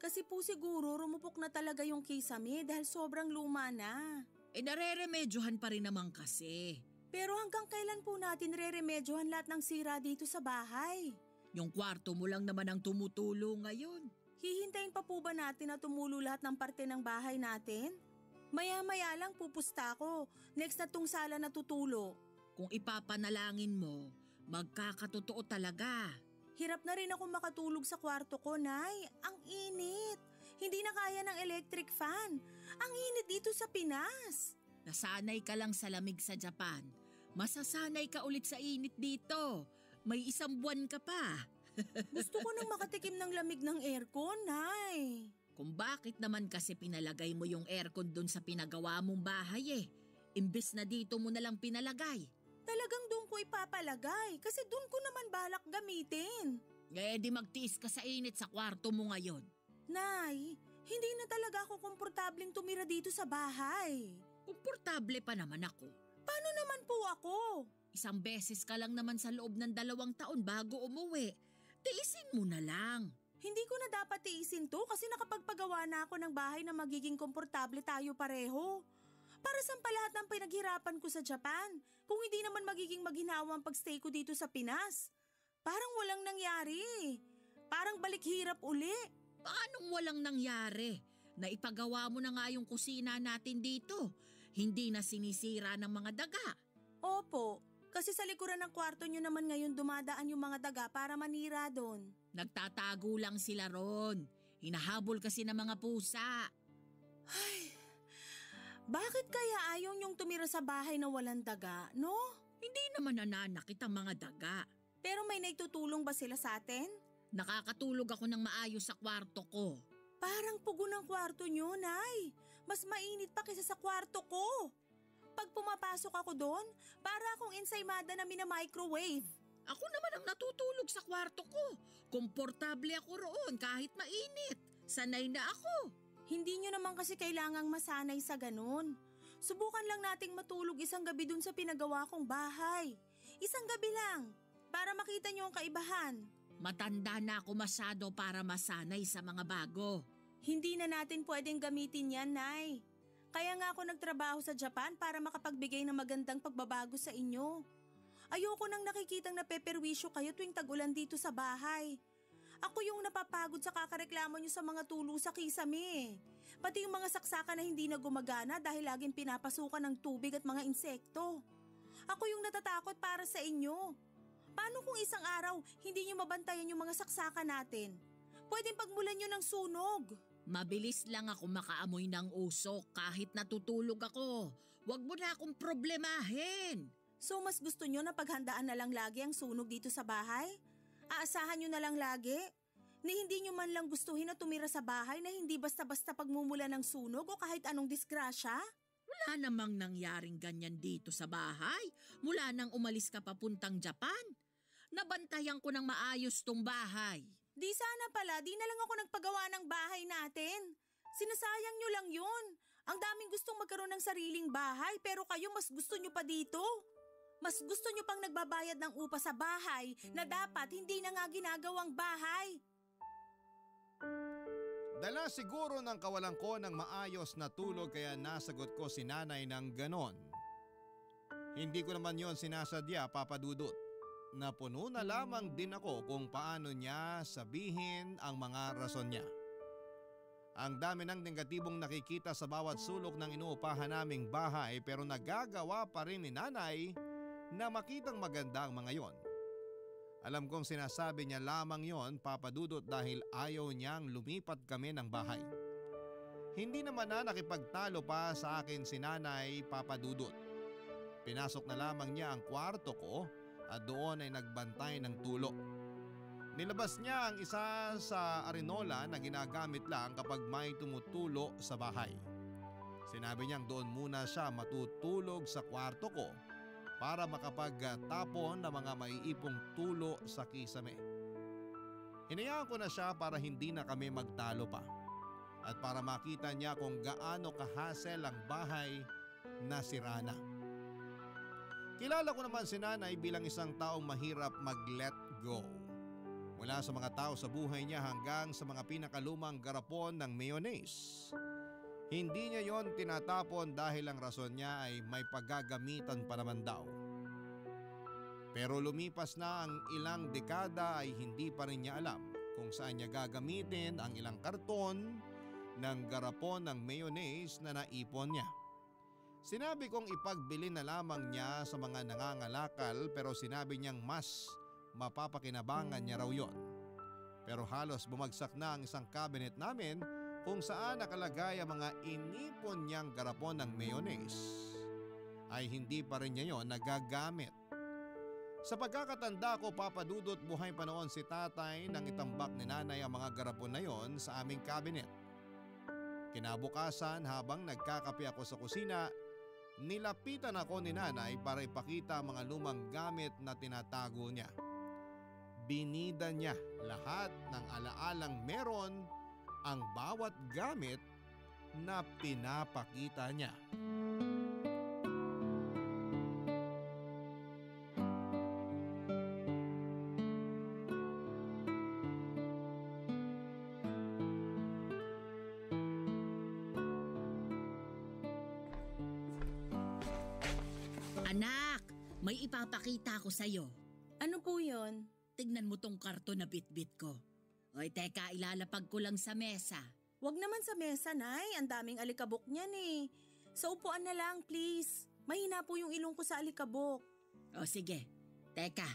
D: Kasi po siguro rumupok na talaga yung kisame dahil sobrang luma na.
C: Eh nareremedyohan pa rin naman kasi.
D: Pero hanggang kailan po natin reremedyohan lahat ng sira dito sa bahay?
C: Yung kwarto mo lang naman ang tumutulo ngayon.
D: Hihintayin pa po ba natin na tumulo lahat ng parte ng bahay natin? Maya-maya lang pupusta ko. Next na tong sala na tutulo.
C: Kung ipapanalangin mo, magkakatotoo talaga.
D: Hirap na rin ako makatulog sa kwarto ko, Nay. Ang init. Hindi na kaya ng electric fan. Ang init dito sa Pinas.
C: Nasanay ka lang sa lamig sa Japan. Masasanay ka ulit sa init dito. May isang buwan ka pa.
D: Gusto ko nang makatikim ng lamig ng aircon, Nay.
C: Kung bakit naman kasi pinalagay mo yung aircon doon sa pinagawa mong bahay eh. Imbes na dito mo na lang pinalagay.
D: Talagang doon ko ipapalagay kasi doon ko naman balak gamitin.
C: Eh di magtiis ka sa init sa kwarto mo ngayon.
D: Nay, hindi na talaga ako komportableng tumira dito sa bahay.
C: Komportable pa naman ako.
D: Paano naman po ako?
C: Isang beses ka lang naman sa loob ng dalawang taon bago umuwi. Tiisin mo na lang.
D: Hindi ko na dapat tiisin to kasi nakapagpagawa na ako ng bahay na magiging komportable tayo pareho. Para saan pa lahat ng pinaghirapan ko sa Japan kung hindi naman magiging maghinawa ang pagstay ko dito sa Pinas? Parang walang nangyari. Parang balik hirap uli.
C: Paanong walang nangyari? Naipagawa mo na nga yung kusina natin dito. Hindi na sinisira ng mga daga.
D: Opo, kasi sa likuran ng kwarto nyo naman ngayon dumadaan yung mga daga para manira doon.
C: Nagtatago lang sila ron. Hinahabol kasi ng mga pusa.
D: Ay, bakit kaya ayaw niyong tumira sa bahay na walang daga, no?
C: Hindi naman nananakit ang mga daga.
D: Pero may naitutulong ba sila sa atin?
C: Nakakatulog ako ng maayos sa kwarto ko.
D: Parang pugo ng kwarto niyo, Nay. Mas mainit pa kaysa sa kwarto ko. Pag pumapasok ako doon, para akong ensaymada na mina-microwave.
C: Ako naman ang natutulog sa kwarto ko. Komportable ako roon kahit mainit. Sanay na ako.
D: Hindi nyo naman kasi kailangang masanay sa ganun. Subukan lang nating matulog isang gabi dun sa pinagawa kong bahay. Isang gabi lang, para makita nyo ang kaibahan.
C: Matanda na ako masyado para masanay sa mga bago.
D: Hindi na natin pwedeng gamitin yan, Nay. Kaya nga ako nagtrabaho sa Japan para makapagbigay ng magandang pagbabago sa inyo. Ayoko nang nakikitang napeperwisyo kayo tuwing tag-ulan dito sa bahay. Ako yung napapagod sa kakareklamo nyo sa mga tulo sa kisame. Pati yung mga saksakan na hindi na gumagana dahil laging pinapasukan ng tubig at mga insekto. Ako yung natatakot para sa inyo. Paano kung isang araw hindi nyo mabantayan yung mga saksakan natin? Pwedeng pagmulan nyo ng sunog.
C: Mabilis lang ako makaamoy ng usok kahit natutulog ako. Huwag mo na akong problemahin.
D: So mas gusto nyo na paghandaan na lang lagi ang sunog dito sa bahay? Aasahan nyo na lang lagi? Na hindi nyo man lang gustuhin na tumira sa bahay na hindi basta-basta pagmumula ng sunog o kahit anong disgrasya?
C: Wala namang nangyaring ganyan dito sa bahay mula nang umalis ka papuntang Japan. Nabantayan ko ng maayos tong bahay.
D: Di sana pala, di na lang ako nagpagawa ng bahay natin. Sinasayang nyo lang yun. Ang daming gustong magkaroon ng sariling bahay pero kayo mas gusto nyo pa dito. Mas gusto nyo pang nagbabayad ng upa sa bahay na dapat hindi na nga ginagawang bahay.
A: Dala siguro ng kawalan ko ng maayos na tulog kaya nasagot ko si nanay ng ganon. Hindi ko naman yon sinasadya, Papa Dudut. Napuno na lamang din ako kung paano niya sabihin ang mga rason niya. Ang dami ng negatibong nakikita sa bawat sulok ng inuupahan naming bahay pero nagagawa pa rin ni nanay na makitang maganda ang mga yon. Alam kong sinasabi niya lamang yon, Papa Dudut, dahil ayaw niyang lumipat kami ng bahay. Hindi naman na nakipagtalo pa sa akin si nanay, Papa Dudut. Pinasok na lamang niya ang kwarto ko at doon ay nagbantay ng tulo. Nilabas niya ang isa sa arenola na ginagamit lang kapag may tumutulo sa bahay. Sinabi niyang doon muna siya matutulog sa kwarto ko para makapagtapon ng mga maiipong tulo sa kisame. Hinayaan ko na siya para hindi na kami magtalo pa at para makita niya kung gaano kahasel ang bahay na sira na. Kilala ko naman si nanay bilang isang taong mahirap mag-let go. Mula sa mga tao sa buhay niya hanggang sa mga pinakalumang garapon ng mayonnaise. Hindi niya yon tinatapon dahil ang rason niya ay may paggagamitan pa naman daw. Pero lumipas na ang ilang dekada ay hindi pa rin niya alam kung saan niya gagamitin ang ilang karton ng garapon ng mayonnaise na naipon niya. Sinabi kong ipagbili na lamang niya sa mga nangangalakal pero sinabi niyang mas mapapakinabangan niya raw yon. Pero halos bumagsak na ang isang cabinet namin kung saan nakalagay ang mga inipon niyang garapon ng mayonnaise ay hindi pa rin niya yon nagagamit. Sa pagkakatanda ko, Papa Dudut, buhay pa noon si tatay nang itambak ni nanay ang mga garapon na yon sa aming cabinet. Kinabukasan habang nagkakape ako sa kusina, nilapitan ako ni nanay para ipakita ang mga lumang gamit na tinatago niya. Binida niya lahat ng alaalang meron ang bawat gamit na pinapakita niya.
C: Anak, may ipapakita ko sa'yo.
D: Ano po yon?
C: Tignan mo tong karton na bitbit ko. Oy, teka, ilalapag ko lang sa mesa.
D: Wag naman sa mesa, Nay. Ang daming alikabok niyan eh. Sa upuan na lang, please. Mahina po yung ilong ko sa alikabok.
C: O sige, teka.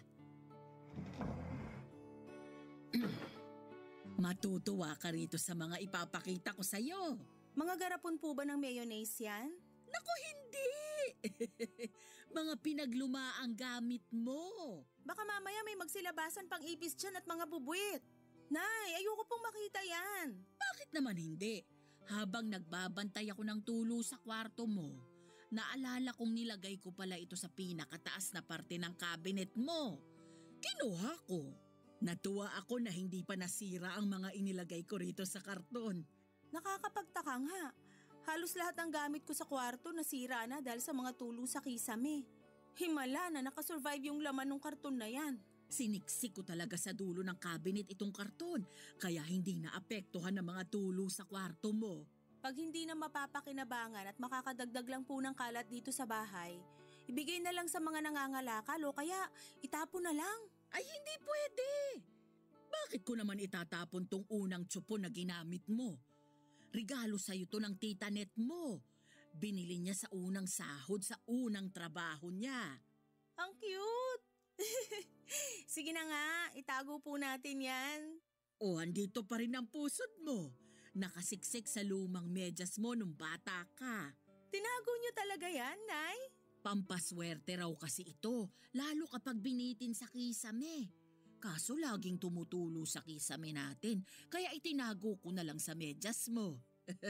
C: Matutuwa ka rito sa mga ipapakita ko sa'yo.
D: Mga garapon po ba ng mayonnaise yan?
C: Naku, hindi! Mga pinaglumaang gamit mo.
D: Baka mamaya may magsilabasan pang ipis dyan at mga bubuit. Nay, ayoko pong makita yan.
C: Bakit naman hindi? Habang nagbabantay ako ng tulo sa kwarto mo, naalala kong nilagay ko pala ito sa pinakataas na parte ng cabinet mo. Kinuha ko. Natuwa ako na hindi pa nasira ang mga inilagay ko rito sa karton.
D: Nakakapagtaka nga. Halos lahat ng gamit ko sa kwarto nasira na dahil sa mga tulo sa kisame. Himala na nakasurvive yung laman ng karton na yan.
C: Siniksik ko talaga sa dulo ng cabinet itong karton, kaya hindi naapektuhan ng mga tulo sa kwarto mo.
D: Pag hindi na mapapakinabangan at makakadagdag lang po ng kalat dito sa bahay, ibigay na lang sa mga nangangalakal o kaya itapon na lang.
C: Ay, hindi pwede. Bakit ko naman itatapon tong unang tsupo na ginamit mo? Regalo sa'yo to ng tita Net mo. Binili niya sa unang sahod sa unang trabaho niya.
D: Ang cute! Sige na nga, itago po natin yan.
C: O, andito pa rin ang pusod mo. Nakasiksik sa lumang medyas mo nung bata ka.
D: Tinago niyo talaga yan, Nay?
C: Pampaswerte raw kasi ito, lalo kapag binitin sa kisame. Kaso laging tumutulo sa kisame natin, kaya itinago ko na lang sa medyas mo.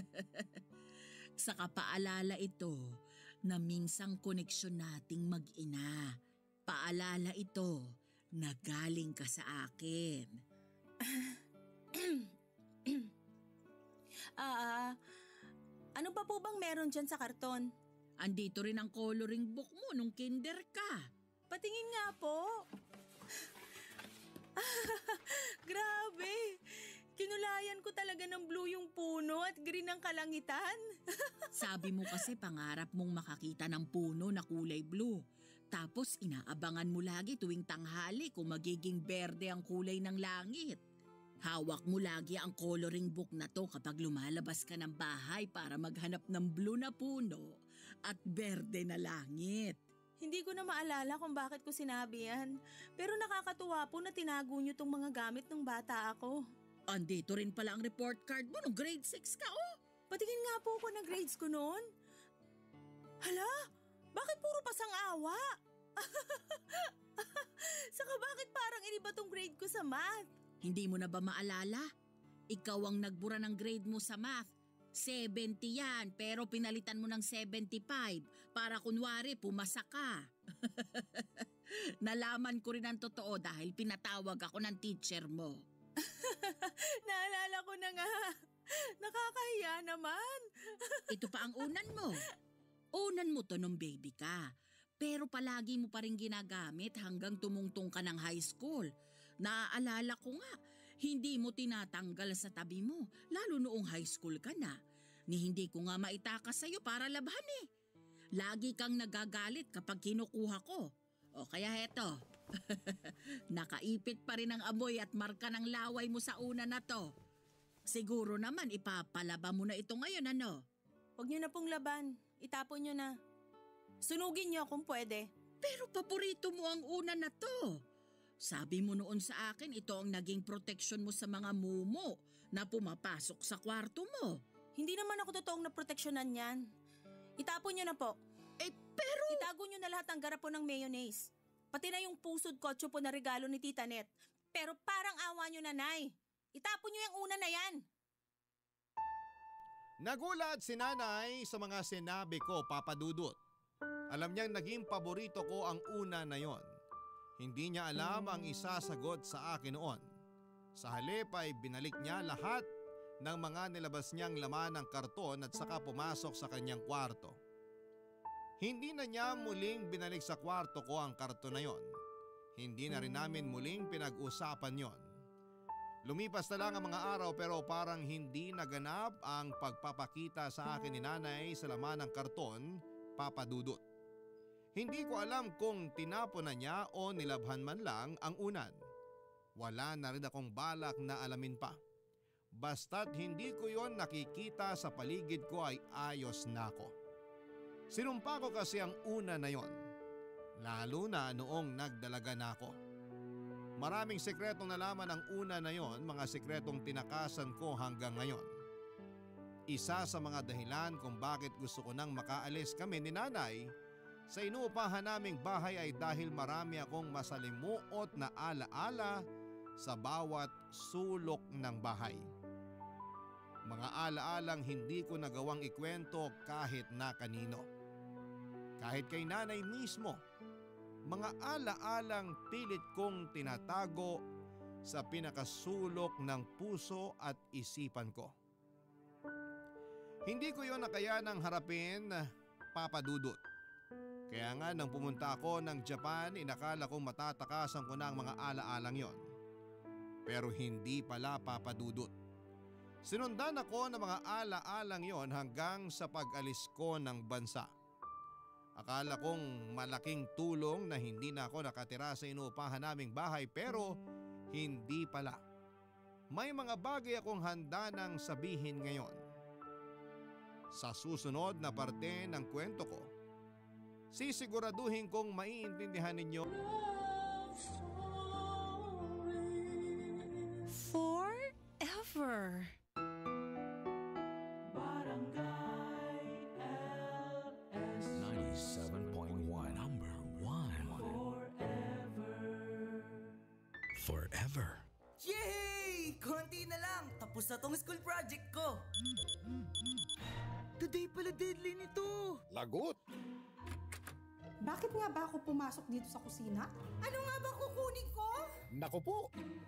C: Sa kapaalala ito na minsang koneksyon nating mag-ina. Paalala ito na galing ka sa akin.
D: Ah, uh, ano pa po bang meron dyan sa karton?
C: Andito rin ang coloring book mo nung kinder ka.
D: Patingin nga po. Grabe! Kinulayan ko talaga ng blue yung puno at green ang kalangitan.
C: Sabi mo kasi pangarap mong makakita ng puno na kulay blue. Tapos inaabangan mo lagi tuwing tanghali kung magiging berde ang kulay ng langit. Hawak mo lagi ang coloring book na to kapag lumalabas ka ng bahay para maghanap ng blue na puno at berde na langit.
D: Hindi ko na maalala kung bakit ko sinabi yan. Pero nakakatuwa po na tinago niyo tong mga gamit ng bata ako.
C: Andito rin pala ang report card mo nung grade six ka, oh.
D: Patingin nga po ako ng grades ko noon. Hala, bakit puro pasang awa? Saka bakit parang iniba tong grade ko sa math?
C: Hindi mo na ba maalala? Ikaw ang nagbura ng grade mo sa math. seventy yan, pero pinalitan mo ng seventy-five para kunwari pumasa ka. Nalaman ko rin ang totoo dahil pinatawag ako ng teacher mo.
D: Naalala ko na nga. Nakakahiya naman.
C: Ito pa ang unan mo. Unan mo to nung baby ka. Pero palagi mo pa rin ginagamit hanggang tumungtong ka ng high school. Naaalala ko nga, hindi mo tinatanggal sa tabi mo, lalo noong high school ka na. Ni hindi ko nga maitakas sa'yo para labhan eh. Lagi kang nagagalit kapag kinukuha ko. O kaya heto, nakaipit pa rin ang amoy at marka ng laway mo sa una na to. Siguro naman ipapalaba mo na ito ngayon, ano?
D: Huwag niyo na pong laban. Itapon niyo na. Sunugin niyo kung pwede.
C: Pero paborito mo ang una na to. Sabi mo noon sa akin, ito ang naging proteksyon mo sa mga mumo na pumapasok sa kwarto mo.
D: Hindi naman ako totoong naproteksyonan yan. Itapon niyo na po.
C: Eh pero...
D: Itago niyo na lahat ng garapon ng mayonnaise. Pati na yung pusod kotso po na regalo ni Tita Net. Pero parang awa niyo na, Nay. Itapon niyo yung una na yan.
A: Nagulat si Nanay sa mga sinabi ko, Papa Dudut. Alam niyang naging paborito ko ang una na yon. Hindi niya alam ang isasagot sa akin noon. Sa halip ay binalik niya lahat ng mga nilabas niyang laman ng karton at saka pumasok sa kanyang kwarto. Hindi na niya muling binalik sa kwarto ko ang karton na yon. Hindi na rin namin muling pinag-usapan yon. Lumipas na lang ang mga araw pero parang hindi naganap ang pagpapakita sa akin ni Nanay sa laman ng karton, Papa Dudut. Hindi ko alam kung tinapon na niya o nilabhan man lang ang unan. Wala na rin akong balak na alamin pa. Basta't hindi ko yon nakikita sa paligid ko ay ayos na ako. Sinumpa ko kasi ang una na yon, lalo na noong nagdalaga na ako. Maraming sekretong nalaman ang una na yon, mga sekretong tinakasan ko hanggang ngayon. Isa sa mga dahilan kung bakit gusto ko nang makaalis kami ni Nanay sa inuupahan naming bahay ay dahil marami akong masalimuot na alaala sa bawat sulok ng bahay. Mga alaalang hindi ko nagawang ikwento kahit na kanino. Kahit kay Nanay mismo, mga alaalang pilit kong tinatago sa pinakasulok ng puso at isipan ko. Hindi ko yon nakayanang harapin, Papa Dudut. Kaya nga nang pumunta ako ng Japan, inakala kong matatakasan ko na ang mga alaalang yon. Pero hindi pala, Papa Dudut. Sinundan ako ng mga alaalang yon hanggang sa pag-alis ko ng bansa. Akala kong malaking tulong na hindi na ako nakatira sa inuupahan naming bahay pero hindi pala. May mga bagay akong handa nang sabihin ngayon. Sa susunod na parte ng kwento ko, sisiguraduhin kong maiintindihan ninyo.
K: Forever.
F: Barangay L S
B: ninety-seven point one. Number one.
F: Forever.
B: Forever.
G: Yay! Konti na lang. Tapos na tong school project ko. Today pala deadline nito.
R: Lagot!
I: Bakit nga ba ako pumasok dito sa kusina?
G: Ano nga ba kukunin ko?
R: Naku po!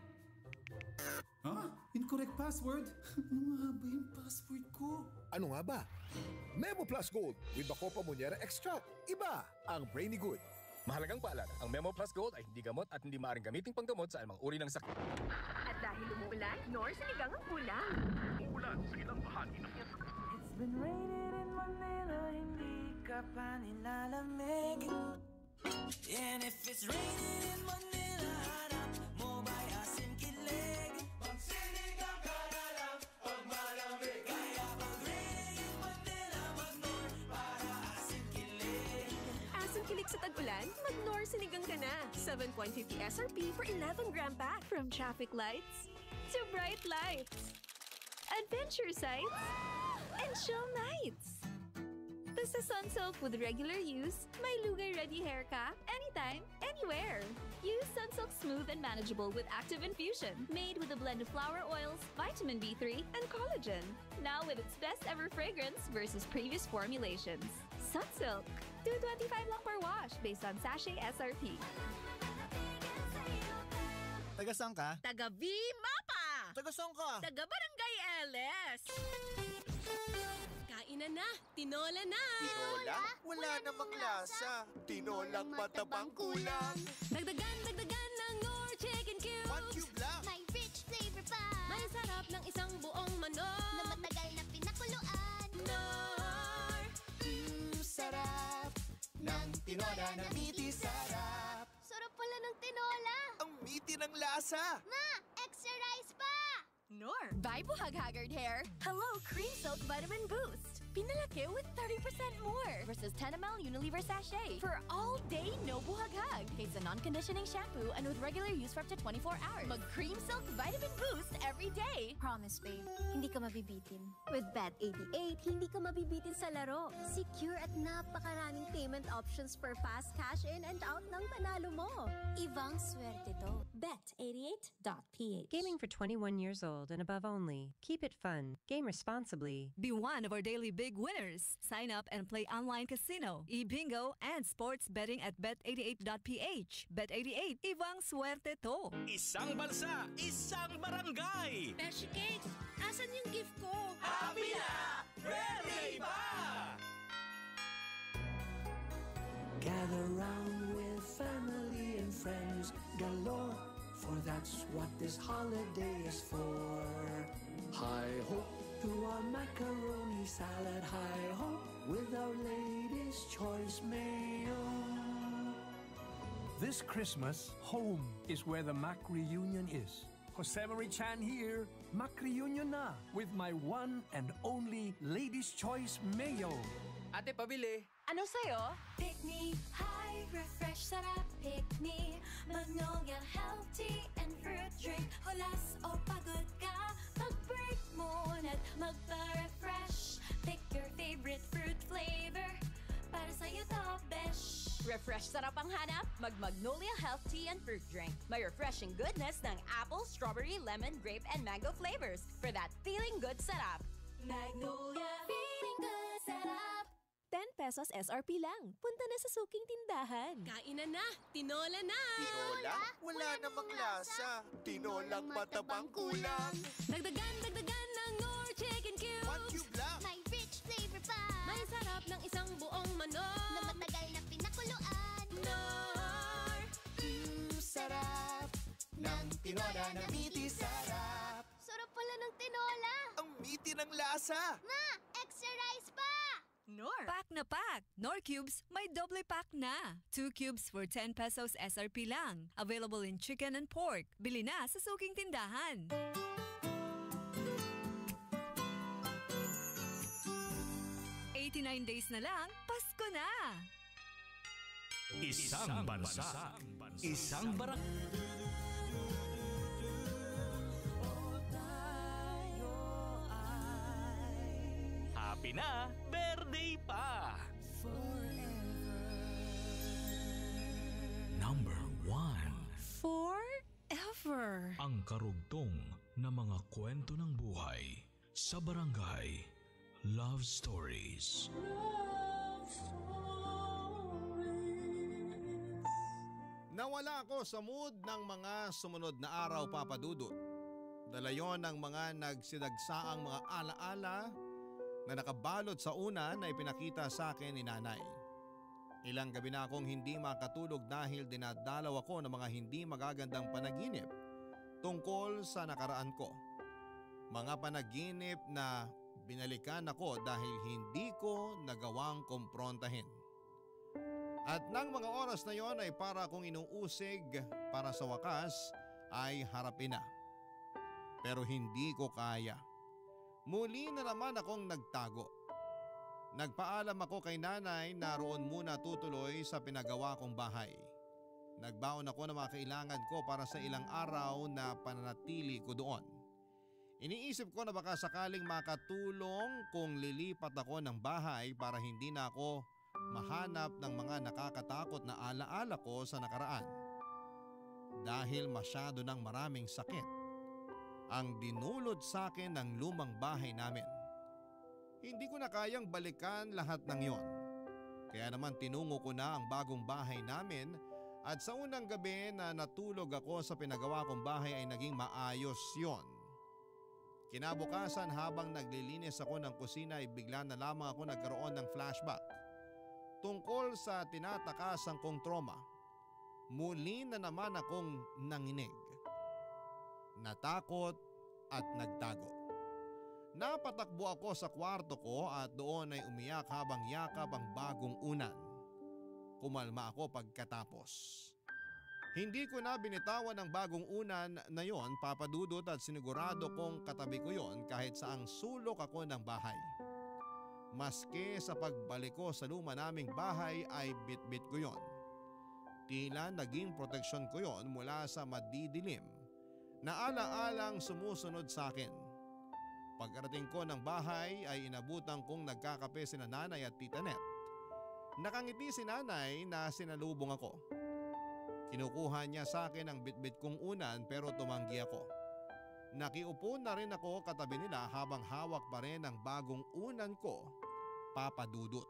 T: Ha? Incorrect password? Ano nga ba yung password ko?
R: Ano nga ba? Memo Plus Gold with Bacopa Monnieri Extract. Iba ang Brainy Good.
J: Mahalagang paalala, ang Memo Plus Gold ay hindi gamot at hindi maaaring gamiting panggamot sa anumang uri ng sakit.
L: At dahil umuulan, nor sinigang ang ulam.
O: Umuulan sa ilang bahagi ng
G: It's been raining in Manila, hindi ka pa nilalamig. And if it's raining in Manila, harap mo ba'y asin kilig? Magsinigang ka na lang pag malamig. Kaya pag raining in Manila, mag-nor para asin kilig.
L: Asin kilig sa tag-ulan, mag-nor sinigang ka na. seven point five zero S R P for eleven gram pack. From traffic lights to bright lights. Adventure sites and chill nights. Basta Sunsilk with regular use, may lugay-ready hair ka anytime, anywhere. Use Sunsilk Smooth and Manageable with Active Infusion, made with a blend of flower oils, vitamin B three, and collagen. Now with its best-ever fragrance versus previous formulations. Sunsilk, two twenty-five lang per wash based on sachet S R P.
T: Taga saan ka?
C: Taga V-Mapa!
T: Taga saan ka?
C: Taga Barangay L S!
H: Kainan na! Tinola na!
N: Tinola? Wala namang lasa. Tinolang matabang kulang.
H: Dagdagan, dagdagan ng Nor Chicken Cubes!
N: One
V: tinola na meaty sarap.
H: Sarap pala ng tinola.
V: Ang meaty ng lasa.
H: Ma, extra rice pa!
L: Nor, buy Buhag Haggard Hair. Hello Cream Silk Vitamin Boost. Pinalaki with thirty percent more versus ten milliliters Unilever sachet for all day no buhaghag. It's a non-conditioning shampoo and with regular use for up to twenty-four hours. Mag Cream Silk Vitamin Boost every day.
M: Promise, babe, hindi ka mabibitin. With Bet eighty-eight, hindi ka mabibitin sa laro. Secure at napakaraming payment options for fast cash in and out ng panalo mo. Ibang swerte to. Bet eighty-eight dot p h.
P: Gaming for twenty-one years old and above only. Keep it fun. Game responsibly.
K: Be one of our daily big winners. Sign up and play online casino, e-bingo, and sports betting at bet eighty-eight dot p h. Bet eighty-eight, ibang swerte to.
Q: Isang bansa, isang barangay.
C: Beshi Cakes, asan yung gift ko?
Q: Happy na! Birthday ba?
F: Gather round with family and friends galore, for that's what this holiday is for. Hi ho to our macaroni salad, hi ho with our Lady's Choice mayo.
S: This Christmas, home is where the Mac reunion is. Josemarie Chan here, Mac reunion na with my one and only Lady's Choice mayo.
J: Ate, pabili.
L: Ano sa'yo?
H: Pick me, high, refresh, sarap, pick me. Magnolia, healthy and fruit drink. Hulas o pagod ka, mag-break mona't magpa-refresh. Pick your favorite fruit flavor, para sa'yo to, besh.
L: Refresh sarap ang hanap? Mag-Magnolia Health Tea and Fruit Drink. May refreshing goodness ng apple, strawberry, lemon, grape, and mango flavors for that feeling good sarap.
H: Magnolia, feeling good sarap.
L: ten pesos S R P lang. Punta na sa suking tindahan.
C: Kainan na! Tinola na!
V: Tinola? Wala namang lasa. Tinolang matabang kulang.
C: Dagdagan, dagdagan ng Nor Chicken Cubes!
V: One cube lang.
H: May rich flavor pa.
C: May sarap ng isang buong manok.
H: Na matagal na pinakuluan.
C: Nor!
V: Mmm, sarap. Ng tinola na meaty sarap.
H: Sarap pala ng tinola.
V: Ang meaty ng lasa.
H: Ma, extra rice pa!
K: Nor. Pack na pack. Nor Cubes may double pack na. Two cubes for ten pesos S R P lang. Available in chicken and pork. Bili na sa suking tindahan. eighty-nine days na lang, Pasko na!
B: Isang bansa, isang barangay.
Q: Happy na! Birthday pa!
B: Number one.
C: Forever.
B: Ang karugtong na mga kwento ng buhay sa barangay Love Stories.
A: Love Stories. Nawala ako sa mood ng mga sumunod na araw, Papa Dudut. Dala yon ng mga nagsidagsaang mga alaala na nakabalot sa una na ipinakita sa akin ni nanay. Ilang gabi na akong hindi makatulog dahil dinadalaw ako ng mga hindi magagandang panaginip tungkol sa nakaraan ko. Mga panaginip na binalikan ako dahil hindi ko nagawang kumprontahin. At nang mga oras na yon ay para akong inuusig para sa wakas ay harapin na. Pero hindi ko kaya. Muli na naman akong nagtago. Nagpaalam ako kay nanay na roon muna tutuloy sa pinagawa kong bahay. Nagbaon ako ng mga kailangan ko para sa ilang araw na pananatili ko doon. Iniisip ko na baka sakaling makatulong kung lilipat ako ng bahay para hindi na ako mahanap ng mga nakakatakot na alaala ko sa nakaraan. Dahil masyado ng maraming sakit ang dinulot sa akin ng lumang bahay namin. Hindi ko na kayang balikan lahat ng yon. Kaya naman tinungo ko na ang bagong bahay namin at sa unang gabi na natulog ako sa pinagawa kong bahay ay naging maayos yon. Kinabukasan habang naglilinis ako ng kusina ay bigla na lamang ako nagkaroon ng flashback tungkol sa tinatakasang kong trauma. Muli na naman akong nanginig. Natakot at nagtago. Napatakbo ako sa kwarto ko at doon ay umiyak habang yakap ang bagong unan. Kumalma ako pagkatapos. Hindi ko na binitawan ang bagong unan na yon, Papa Dudut, at sinigurado kong katabi ko yon kahit saang sulok ako ng bahay. Maski sa pagbalik ko sa luma naming bahay ay bit-bit ko yon. Tila naging proteksyon ko yon mula sa madidilim na ala-alang sumusunod sa akin. Pagkarating ko ng bahay ay inabutan kong nagkakape sina nanay at tita Net. Nakangiti si nanay na sinalubong ako. Kinukuha niya sa akin ang bitbit kong unan pero tumanggi ako. Nakiupo na rin ako katabi nila habang hawak pa rin ang bagong unan ko, Papa Dudut.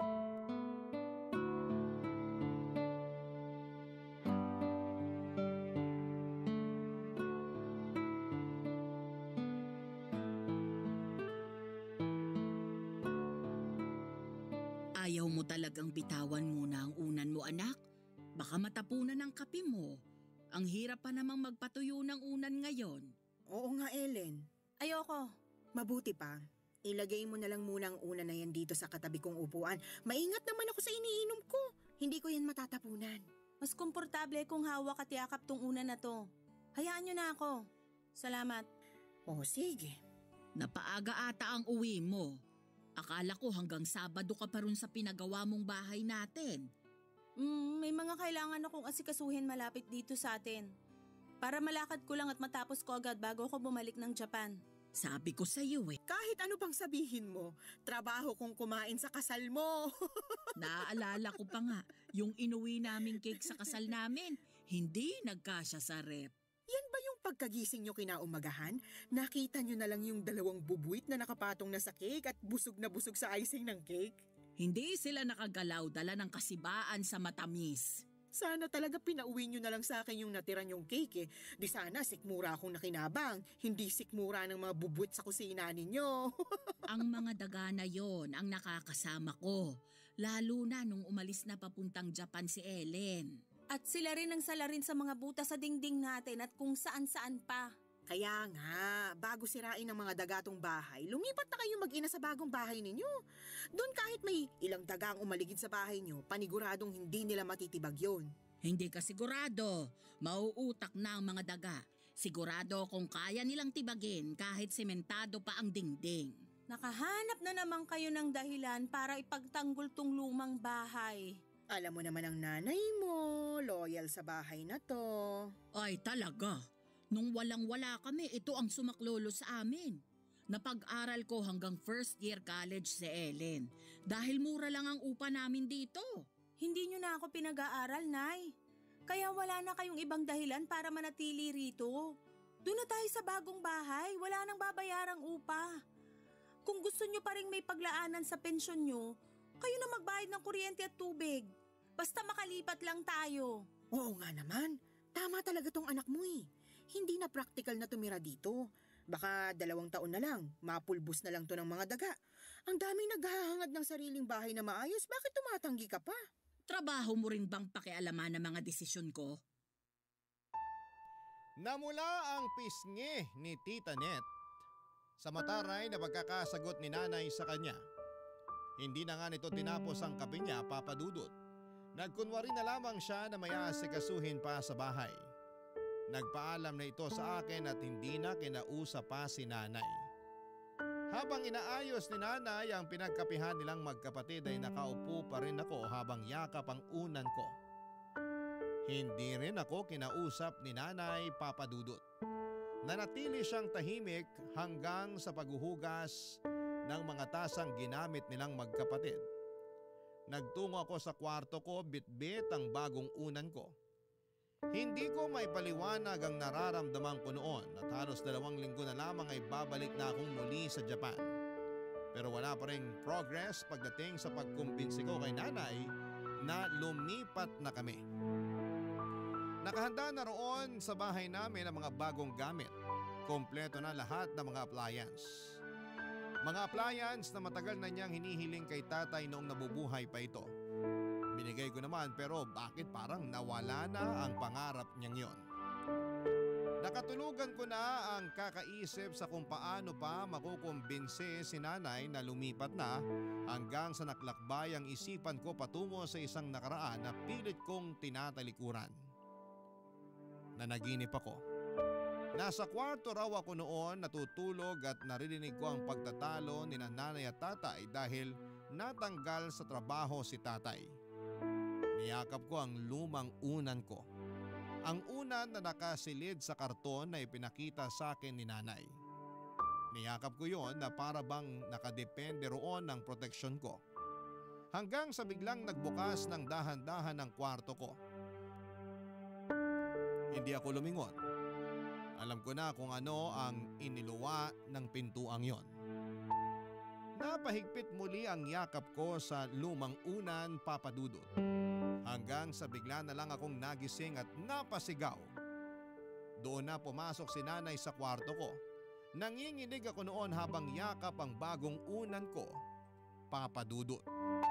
C: Ayaw mo talagang bitawan muna ang unan mo, anak? Baka matapunan ang kape mo. Ang hirap pa namang magpatuyo ng unan ngayon.
E: Oo nga, Ellen.
D: Ayoko.
E: Mabuti pa. Ilagay mo na lang muna ang unan na yan dito sa katabi kong upuan. Maingat naman ako sa iniinom ko. Hindi ko yan matatapunan.
D: Mas komportable kung hawak at yakap tong unan na to. Hayaan nyo na ako. Salamat.
E: Oh, sige.
C: Napaaga ata ang uwi mo. Akala ko hanggang Sabado ka pa rin sa pinagawa mong bahay natin.
D: Mm, may mga kailangan akong asikasuhin malapit dito sa atin. Para malakad ko lang at matapos ko agad bago ako bumalik ng Japan.
C: Sabi ko sa iyo eh.
E: Kahit ano pang sabihin mo, trabaho kong kumain sa kasal mo.
C: Naaalala ko pa nga, yung inuwi naming cake sa kasal namin, hindi nagkasya sa rep.
E: Yan ba yung pagkagising nyo kinaumagahan? Nakita nyo na lang yung dalawang bubuit na nakapatong na sa cake at busog na busog sa icing ng cake?
C: Hindi sila nakagalaw, dala ng kasibaan sa matamis.
E: Sana talaga pinauwi nyo na lang sa akin yung natira nyong cake eh. Di sana sikmura akong nakinabang, hindi sikmura ng mga bubuit sa kusina ninyo.
C: Ang mga daga na yon ang nakakasama ko, lalo na nung umalis na papuntang Japan si Ellen.
D: At sila rin ang salarin sa mga butas sa dingding natin at kung saan-saan pa.
E: Kaya nga, bago sirain ang mga dagatong bahay, lumipat na kayo mag-ina sa bagong bahay ninyo. Doon kahit may ilang dagang umaligid sa bahay nyo, paniguradong hindi nila matitibag yun.
C: Hindi ka sigurado. Mauutak na ang mga daga. Sigurado kung kaya nilang tibagin kahit sementado pa ang dingding.
D: Nakahanap na naman kayo ng dahilan para ipagtanggol tong lumang bahay.
E: Alam mo naman ang nanay mo, loyal sa bahay na to.
C: Ay talaga. Nung walang-wala kami, ito ang sumaklolo sa amin. Napag-aral ko hanggang first year college si Ellen dahil mura lang ang upa namin dito.
D: Hindi nyo na ako pinag-aaral, Nay. Kaya wala na kayong ibang dahilan para manatili rito. Doon na tayo sa bagong bahay, wala nang babayarang upa. Kung gusto nyo pa rin may paglaanan sa pensyon nyo, kayo na magbayad ng kuryente at tubig. Basta makalipat lang tayo.
E: Oo nga naman, tama talaga tong anak mo eh. Hindi na practical na tumira dito. Baka dalawang taon na lang, mapulbos na lang to ng mga daga. Ang daming naghahangad ng sariling bahay na maayos, bakit tumatanggi ka pa?
C: Trabaho mo rin bang pakialaman ng mga desisyon ko?
A: Namula ang pisngi ni Tita Net sa mataray na pagkakasagot ni nanay sa kanya. Hindi na nga nito tinapos ang kape niya, Papa Dudut. Nagkunwari na lamang siya na may asikasuhin pa sa bahay. Nagpaalam na ito sa akin at hindi na kinausap pa si nanay. Habang inaayos ni nanay ang pinagkapihan nilang magkapatid ay nakaupo pa rin ako habang yakap ang unan ko. Hindi rin ako kinausap ni nanay, Papa Dudut. Nanatili siyang tahimik hanggang sa paghuhugas ng mga tasang ginamit nilang magkapatid. Nagtungo ako sa kwarto ko, bitbit ang bagong unan ko. Hindi ko may paliwanag ang nararamdaman ko noon at halos dalawang linggo na lamang ay babalik na akong muli sa Japan. Pero wala pa ring progress pagdating sa pagkumbinsi ko kay nanay na lumipat na kami. Nakahanda na roon sa bahay namin ang mga bagong gamit. Kompleto na lahat ng mga appliance. Mga appliance na matagal na niyang hinihiling kay tatay noong nabubuhay pa ito. Binigay ko naman pero bakit parang nawala na ang pangarap niyang yon. katulugan ko na ang kakaisip sa kung paano pa makukumbinse si nanay na lumipat na hanggang sa naklakbay ang isipan ko patungo sa isang nakaraan na pilit kong tinatalikuran. Nanaginip ako. Nasa kwarto raw ako noon natutulog at naririnig ko ang pagtatalo ni nanay at tatay dahil natanggal sa trabaho si tatay. Niyakap ko ang lumang unan ko. Ang unan na nakasilid sa karton na ipinakita sa akin ni nanay. Niyakap ko yon na para bang nakadepende roon ng proteksyon ko. Hanggang sa biglang nagbukas ng dahan-dahan ng kwarto ko. Hindi ako lumingon. Alam ko na kung ano ang iniluwa ng pintuang yon. Napahigpit muli ang yakap ko sa lumang unan, Papa Dudut. Hanggang sa bigla na lang akong nagising at napasigaw. Doon na pumasok si nanay sa kwarto ko. Nanginginig ako noon habang yakap ang bagong unan ko, Papa Dudut.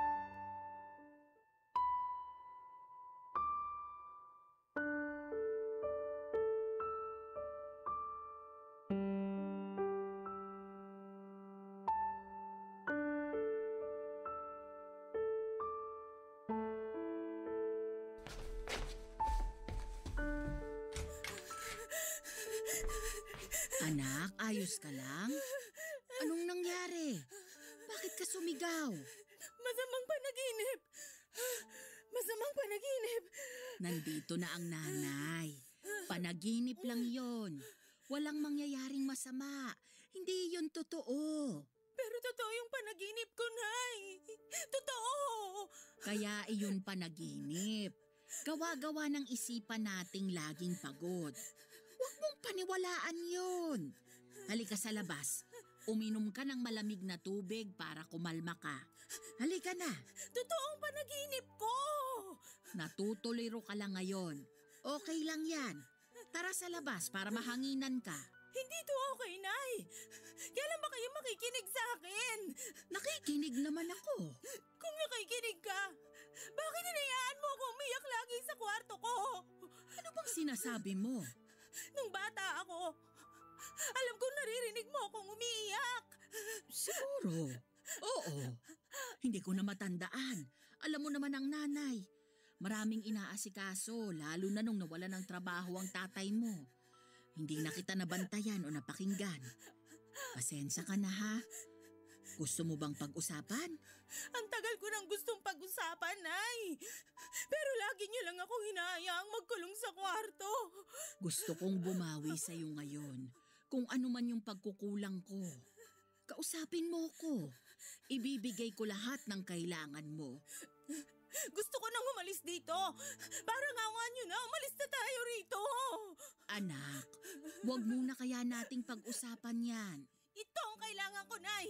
C: Anak, ayos ka lang? Anong nangyari? Bakit ka sumigaw?
D: Masamang panaginip! Masamang panaginip!
C: Nandito na ang nanay. Panaginip lang yon. Walang mangyayaring masama. Hindi yon totoo.
D: Pero totoo yung panaginip ko, Nay. Totoo!
C: Kaya iyon panaginip. Gawa-gawa ng isipan nating laging pagod. Huwag mong paniwalaan yun. Halika sa labas. Uminom ka ng malamig na tubig para kumalma ka. Halika na.
D: Totoong panaginip ko.
C: Natutuliro ka lang ngayon. Okay lang yan. Tara sa labas para mahanginan ka.
D: Hindi to okay, Nay. Kailan ba kayo makikinig sa akin?
C: Nakikinig naman ako.
D: Kung nakikinig ka, bakit hinayaan mo ako umiyak lagi sa kwarto ko?
C: Ano bang sinasabi mo?
D: Nung bata ako, alam kong naririnig mo akong umiiyak.
C: Siguro. Oo. Hindi ko na matandaan. Alam mo naman ang nanay. Maraming inaasikaso, lalo na nung nawala ng trabaho ang tatay mo. Hindi na kita nabantayan o napakinggan. Pasensya ka na ha. Gusto mo bang pag-usapan?
D: Ang tagal ko nang gustong pag-usapan, Nay. Pero lagi niyo lang akong hinahayaang magkulong sa kwarto.
C: Gusto kong bumawi sa iyo ngayon. Kung ano man yung pagkukulang ko. Kausapin mo ko. Ibibigay ko lahat ng kailangan mo.
D: Gusto ko nang umalis dito. Parang awan niyo na, umalis na tayo rito.
C: Anak, wag muna kaya nating pag-usapan yan.
D: Ito ang kailangan ko, Nay.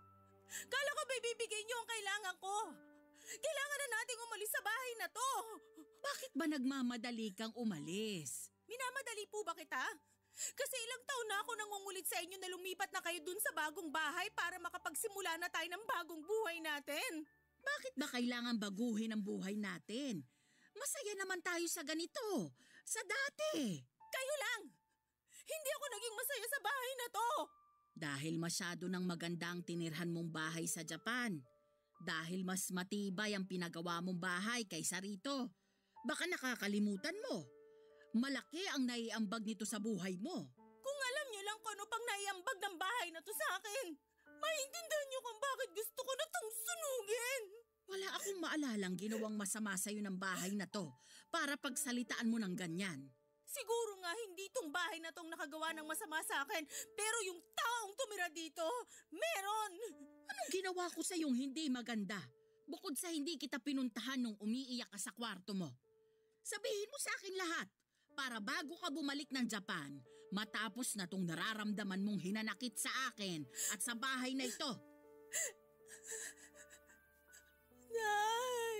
D: Kala ko ba ibibigay niyo ang kailangan ko? Kailangan na nating umalis sa bahay na to.
C: Bakit ba nagmamadali kang umalis?
D: Minamadali po ba kita? Kasi ilang taon na ako nangungulit sa inyo na lumipat na kayo dun sa bagong bahay para makapagsimula na tayo ng bagong buhay natin.
C: Bakit ba kailangan baguhin ang buhay natin? Masaya naman tayo sa ganito. Sa dati.
D: Kayo lang! Hindi ako naging masaya sa bahay na to.
C: Dahil masyado ng maganda ang tinirhan mong bahay sa Japan. Dahil mas matibay ang pinagawa mong bahay kaysa rito. Baka nakakalimutan mo. Malaki ang naiambag nito sa buhay mo.
D: Kung alam niyo lang kung ano pang naiambag ng bahay na to sa akin, maintindihan niyo kung bakit gusto ko na tong sunugin.
C: Wala akong maalalang ginawang masama sa'yo ng bahay na to para pagsalitaan mo ng ganyan.
D: Siguro nga hindi tong bahay na tong nakagawa ng masama sa akin, pero yung taong tumira dito, meron!
C: Anong ginawa ko sa yung hindi maganda? Bukod sa hindi kita pinuntahan nung umiiyak ka sa kwarto mo. Sabihin mo sa akin lahat, para bago ka bumalik ng Japan, matapos na tong nararamdaman mong hinanakit sa akin at sa bahay na ito.
D: Nay!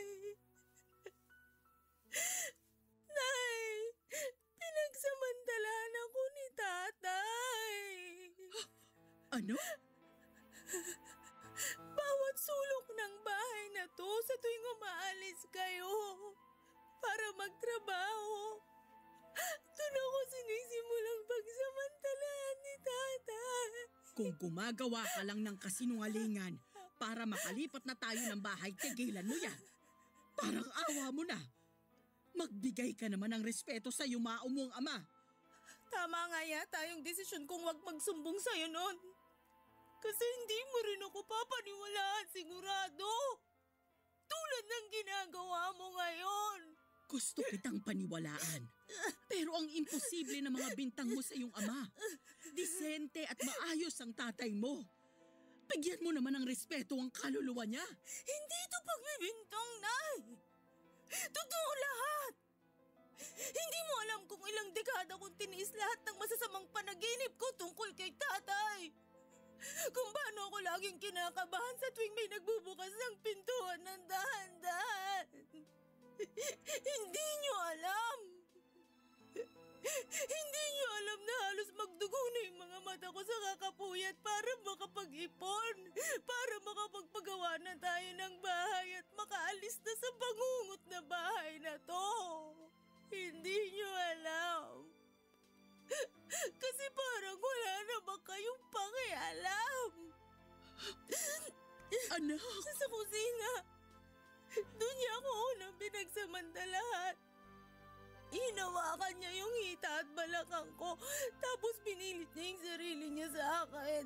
D: Nay! Pinagsamantalaan ako ni tatay.
C: Ano?
D: Bawat sulok ng bahay na to sa tuwing umaalis kayo para magtrabaho, doon ako sinisimulang pag
C: Kung gumagawa ka lang ng kasinungalingan para makalipat na tayo ng bahay, tigilan mo yan. Parang awa mo na. Magbigay ka naman ng respeto sa yumao mong ama.
D: Tama nga yata yung desisyon kong wag magsumbong sa'yo noon. Kasi hindi mo rin ako papaniwalaan sigurado. Tulad ng ginagawa mo ngayon.
C: Gusto kitang paniwalaan. Pero ang imposible na mga bintang mo sa iyong ama. Disente at maayos ang tatay mo. Bigyan mo naman ng respeto ang kaluluwa niya.
D: Hindi ito pagbibintang, Nay. Totoo lahat. Hindi mo alam kung ilang dekada kong tiniis lahat ng masasamang panaginip ko tungkol kay tatay. Kung paano ako laging kinakabahan sa tuwing may nagbubukas ng pintuan ng dahan-dahan. Hindi niyo alam. Hindi niyo alam na halos magdugo na yung mga mata ko sa kakapuyat para makapag-ipon. Para makapagpagawa na tayo ng bahay at makaalis na sa bangungot na bahay na to. Hindi niyo alam. Kasi parang wala na ba kayong pakialam?
C: Anak?
D: Sa kusina. Doon niya ako unang pinagsamantalahan. Hinawakan niya yung hita at balakang ko, tapos pinilit niya yung sarili niya sa akin.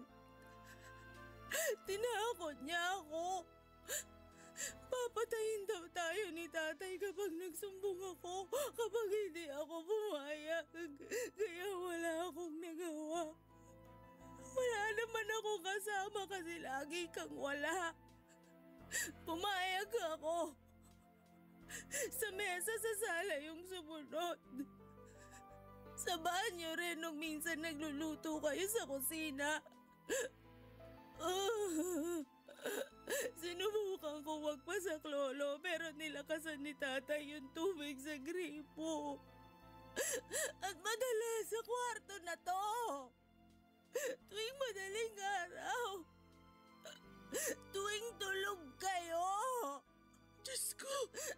D: Tinakot niya ako. Papatayin daw tayo ni tatay kapag nagsumbong ako, kapag hindi ako pumayag. Kaya wala akong nagawa. Wala naman akong kasama kasi lagi kang wala. Pumayag ako. Sa mesa sa sala yung sumunod. Sa banyo rin nung minsan nagluluto kayo sa kusina. Sinubukan ko magpasak lolo pero nilakasan ni tatay yung tubig sa gripo. At madalas sa kwarto na to. Tuwing madaling araw. Tuwing tulog kayo. Diyos ko!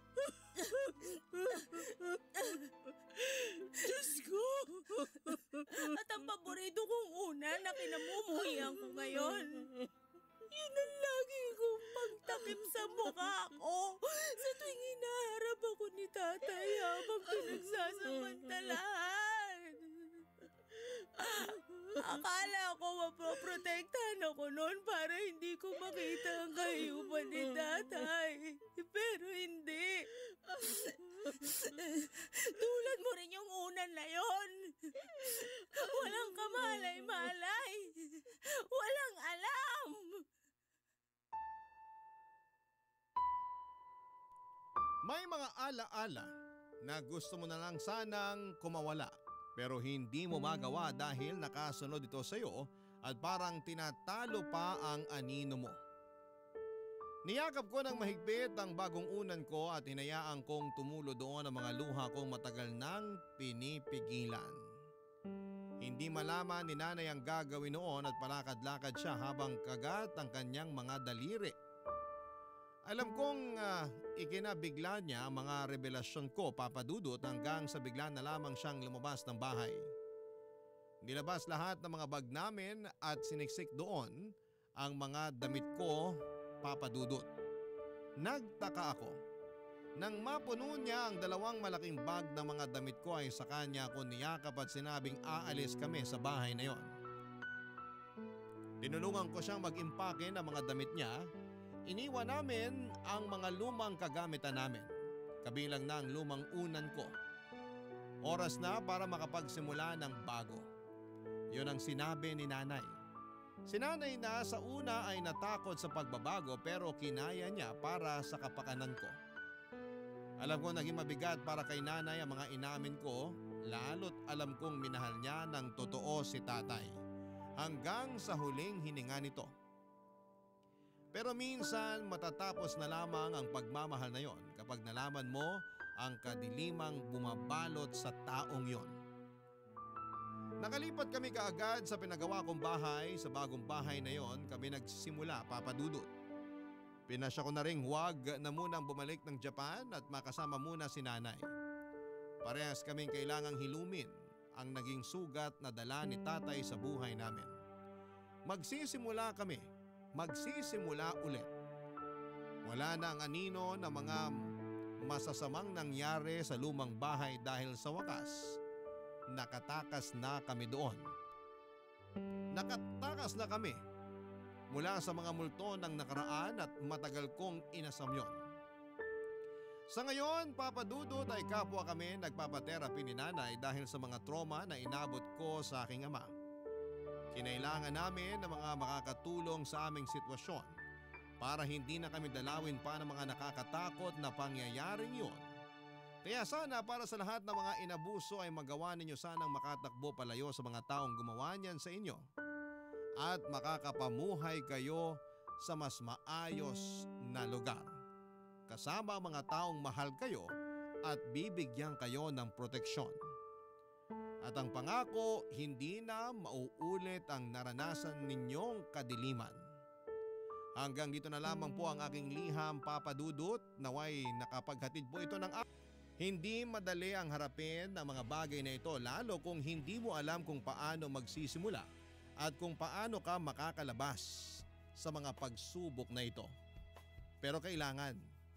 D: Diyos ko! At ang paborito kong una na kinamumuhian ko ngayon, yun ang lagi kong pagtakip sa mukha ko sa tuwing hinaharap ako ni tatay habang pinagsasamantalahan. Akala ko mapoprotektahan ako noon para hindi ko makita ang kahiyupan ni tatay. Pero hindi. Tulad mo rin yung unan na yon. Walang kamalay-malay. Walang alam.
A: May mga ala-ala na gusto mo na lang sanang kumawala. Pero hindi mo magawa dahil nakasunod ito sa iyo at parang tinatalo pa ang anino mo. Niyakap ko ng mahigpit ang bagong unan ko at hinayaan kong tumulo doon ang mga luha kong matagal nang pinipigilan. Hindi malaman ni nanay ang gagawin noon at palakad-lakad siya habang kagat ang kanyang mga daliri. Alam kong uh, ikinabigla niya ang mga revelasyon ko, Papa Dudut, hanggang sa bigla na lamang siyang lumabas ng bahay. Nilabas lahat ng mga bag namin at siniksik doon ang mga damit ko, Papa Dudut. Nagtaka ako. Nang mapuno niya ang dalawang malaking bag ng mga damit ko ay sa kanya ako niyakap at sinabing aalis kami sa bahay na yon. Tinulungan ko siyang mag-impake ng mga damit niya. Iniwan namin ang mga lumang kagamitan namin, kabilang na ang lumang unan ko. Oras na para makapagsimula ng bago. Yon ang sinabi ni nanay. Si nanay na sa una ay natakot sa pagbabago pero kinaya niya para sa kapakanan ko. Alam ko naging mabigat para kay nanay ang mga inamin ko, lalo't alam kong minahal niya ng totoo si tatay. Hanggang sa huling hininga nito. Pero minsan matatapos na lamang ang pagmamahal na yon kapag nalaman mo ang kadilimang bumabalot sa taong yon. Nakalipat kami kaagad sa pinagawa kong bahay. Sa bagong bahay na yon kami nagsimula, Papa Dudut. Pinasya ko na rin huwag na munang bumalik ng Japan at makasama muna si nanay. Parehas kaming kailangang hilumin ang naging sugat na dala ni tatay sa buhay namin. Magsisimula kami, magsisimula ulit. Wala na ang anino na mga masasamang nangyari sa lumang bahay dahil sa wakas, nakatakas na kami doon. Nakatakas na kami mula sa mga multo ng nakaraan at matagal kong inasam yun. Sa ngayon, Papa Dudut, ay kapwa kami nagpapaterapi ni nanay dahil sa mga trauma na inabot ko sa aking ama. Kinailangan namin ng mga makakatulong sa aming sitwasyon para hindi na kami dalawin pa ng mga nakakatakot na pangyayaring yun. Kaya sana para sa lahat ng mga inabuso ay magawa ninyo sanang makatakbo palayo sa mga taong gumawa niyan sa inyo at makakapamuhay kayo sa mas maayos na lugar. Kasama ang mga taong mahal kayo at bibigyan kayo ng proteksyon. At ang pangako, hindi na mauulit ang naranasan ninyong kadiliman. Hanggang dito na lamang po ang aking liham, Papa Dudut. Naway nakapaghatid po ito ng a- Hindi madali ang harapin ang mga bagay na ito, lalo kung hindi mo alam kung paano magsisimula at kung paano ka makakalabas sa mga pagsubok na ito. Pero kailangan.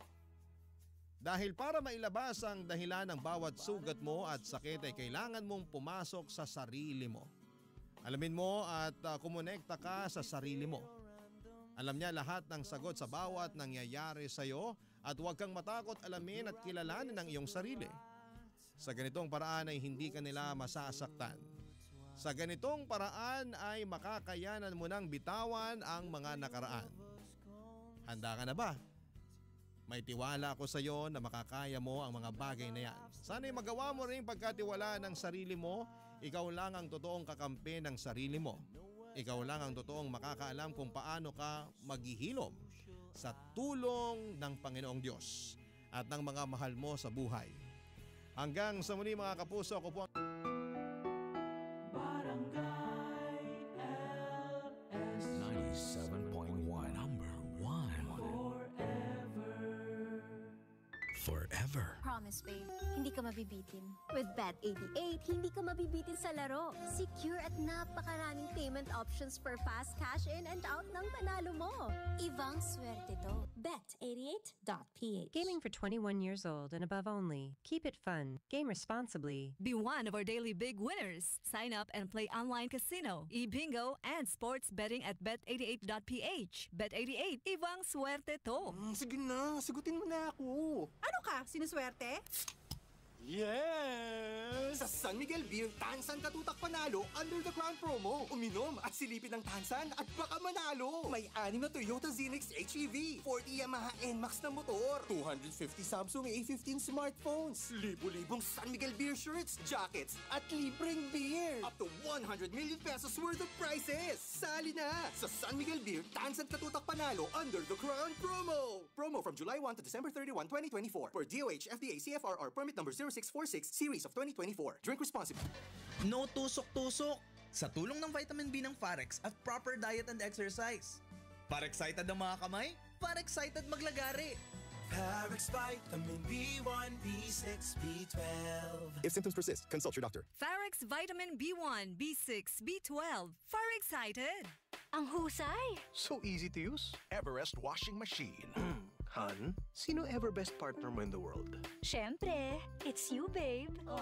A: Dahil para mailabas ang dahilan ng bawat sugat mo at sakit ay kailangan mong pumasok sa sarili mo. Alamin mo at uh, kumonekta ka sa sarili mo. Alam niya lahat ng sagot sa bawat nangyayari sa iyo at huwag kang matakot alamin at kilalanin ang iyong sarili. Sa ganitong paraan ay hindi ka nila masasaktan. Sa ganitong paraan ay makakayanan mo nang bitawan ang mga nakaraan. Handa ka na ba? May tiwala ako sa iyo na makakaya mo ang mga bagay na yan. Sana'y magawa mo rin pagkatiwala ng sarili mo. Ikaw lang ang totoong kakampi ng sarili mo. Ikaw lang ang totoong makakaalam kung paano ka maghihilom sa tulong ng Panginoong Diyos at ng mga mahal mo sa buhay. Hanggang sa muli mga kapuso, ako po ang...
B: Barangay L S ninety-seven point one, number one. Forever.
M: Promise, babe, hindi ka mabibitin. With Bet eighty-eight, hindi ka mabibitin sa laro. Secure at napakaraming payment options for fast cash in and out ng panalo mo. Ibang swerte to. Bet eighty-eight dot p h.
P: Gaming for twenty-one years old and above only. Keep it fun. Game responsibly.
K: Be one of our daily big winners. Sign up and play online casino, e-bingo, and sports betting at bet eighty-eight dot p h. Bet eighty-eight, ibang swerte to.
R: Mm, sige na, sagutin mo na ako.
E: Ano ka? Sinuswerte?
R: Yes! Sa San Miguel Beer, Tansan Katutak Panalo under the Crown promo. Uminom at silipin ng Tansan at baka manalo. May anim na Toyota Zenix H E V, forty Yamaha N MAX na motor, two hundred fifty Samsung A fifteen smartphones, libo-libong San Miguel Beer shirts, jackets, at libreng beer. Up to one hundred million pesos worth of prizes. Sali na sa San Miguel Beer, Tansan Katutak Panalo under the Crown promo. Promo from July first to December thirty-first, twenty twenty-four. For D O H, F D A, C F R R permit number zero six four six series of twenty twenty-four. Drink responsibly.
I: No tusok-tusok! Sa tulong ng vitamin B ng Farex at proper diet and exercise. Para excited ang mga kamay? Para excited maglagari!
G: Farex Vitamin B one, B six, B twelve.
R: If symptoms persist, consult your doctor.
K: Farex Vitamin B one, B six, B twelve. For excited!
L: Ang husay!
R: So easy to use. Everest washing machine. Han, sino ever best partner mo in the world?
L: Siyempre, it's you, babe.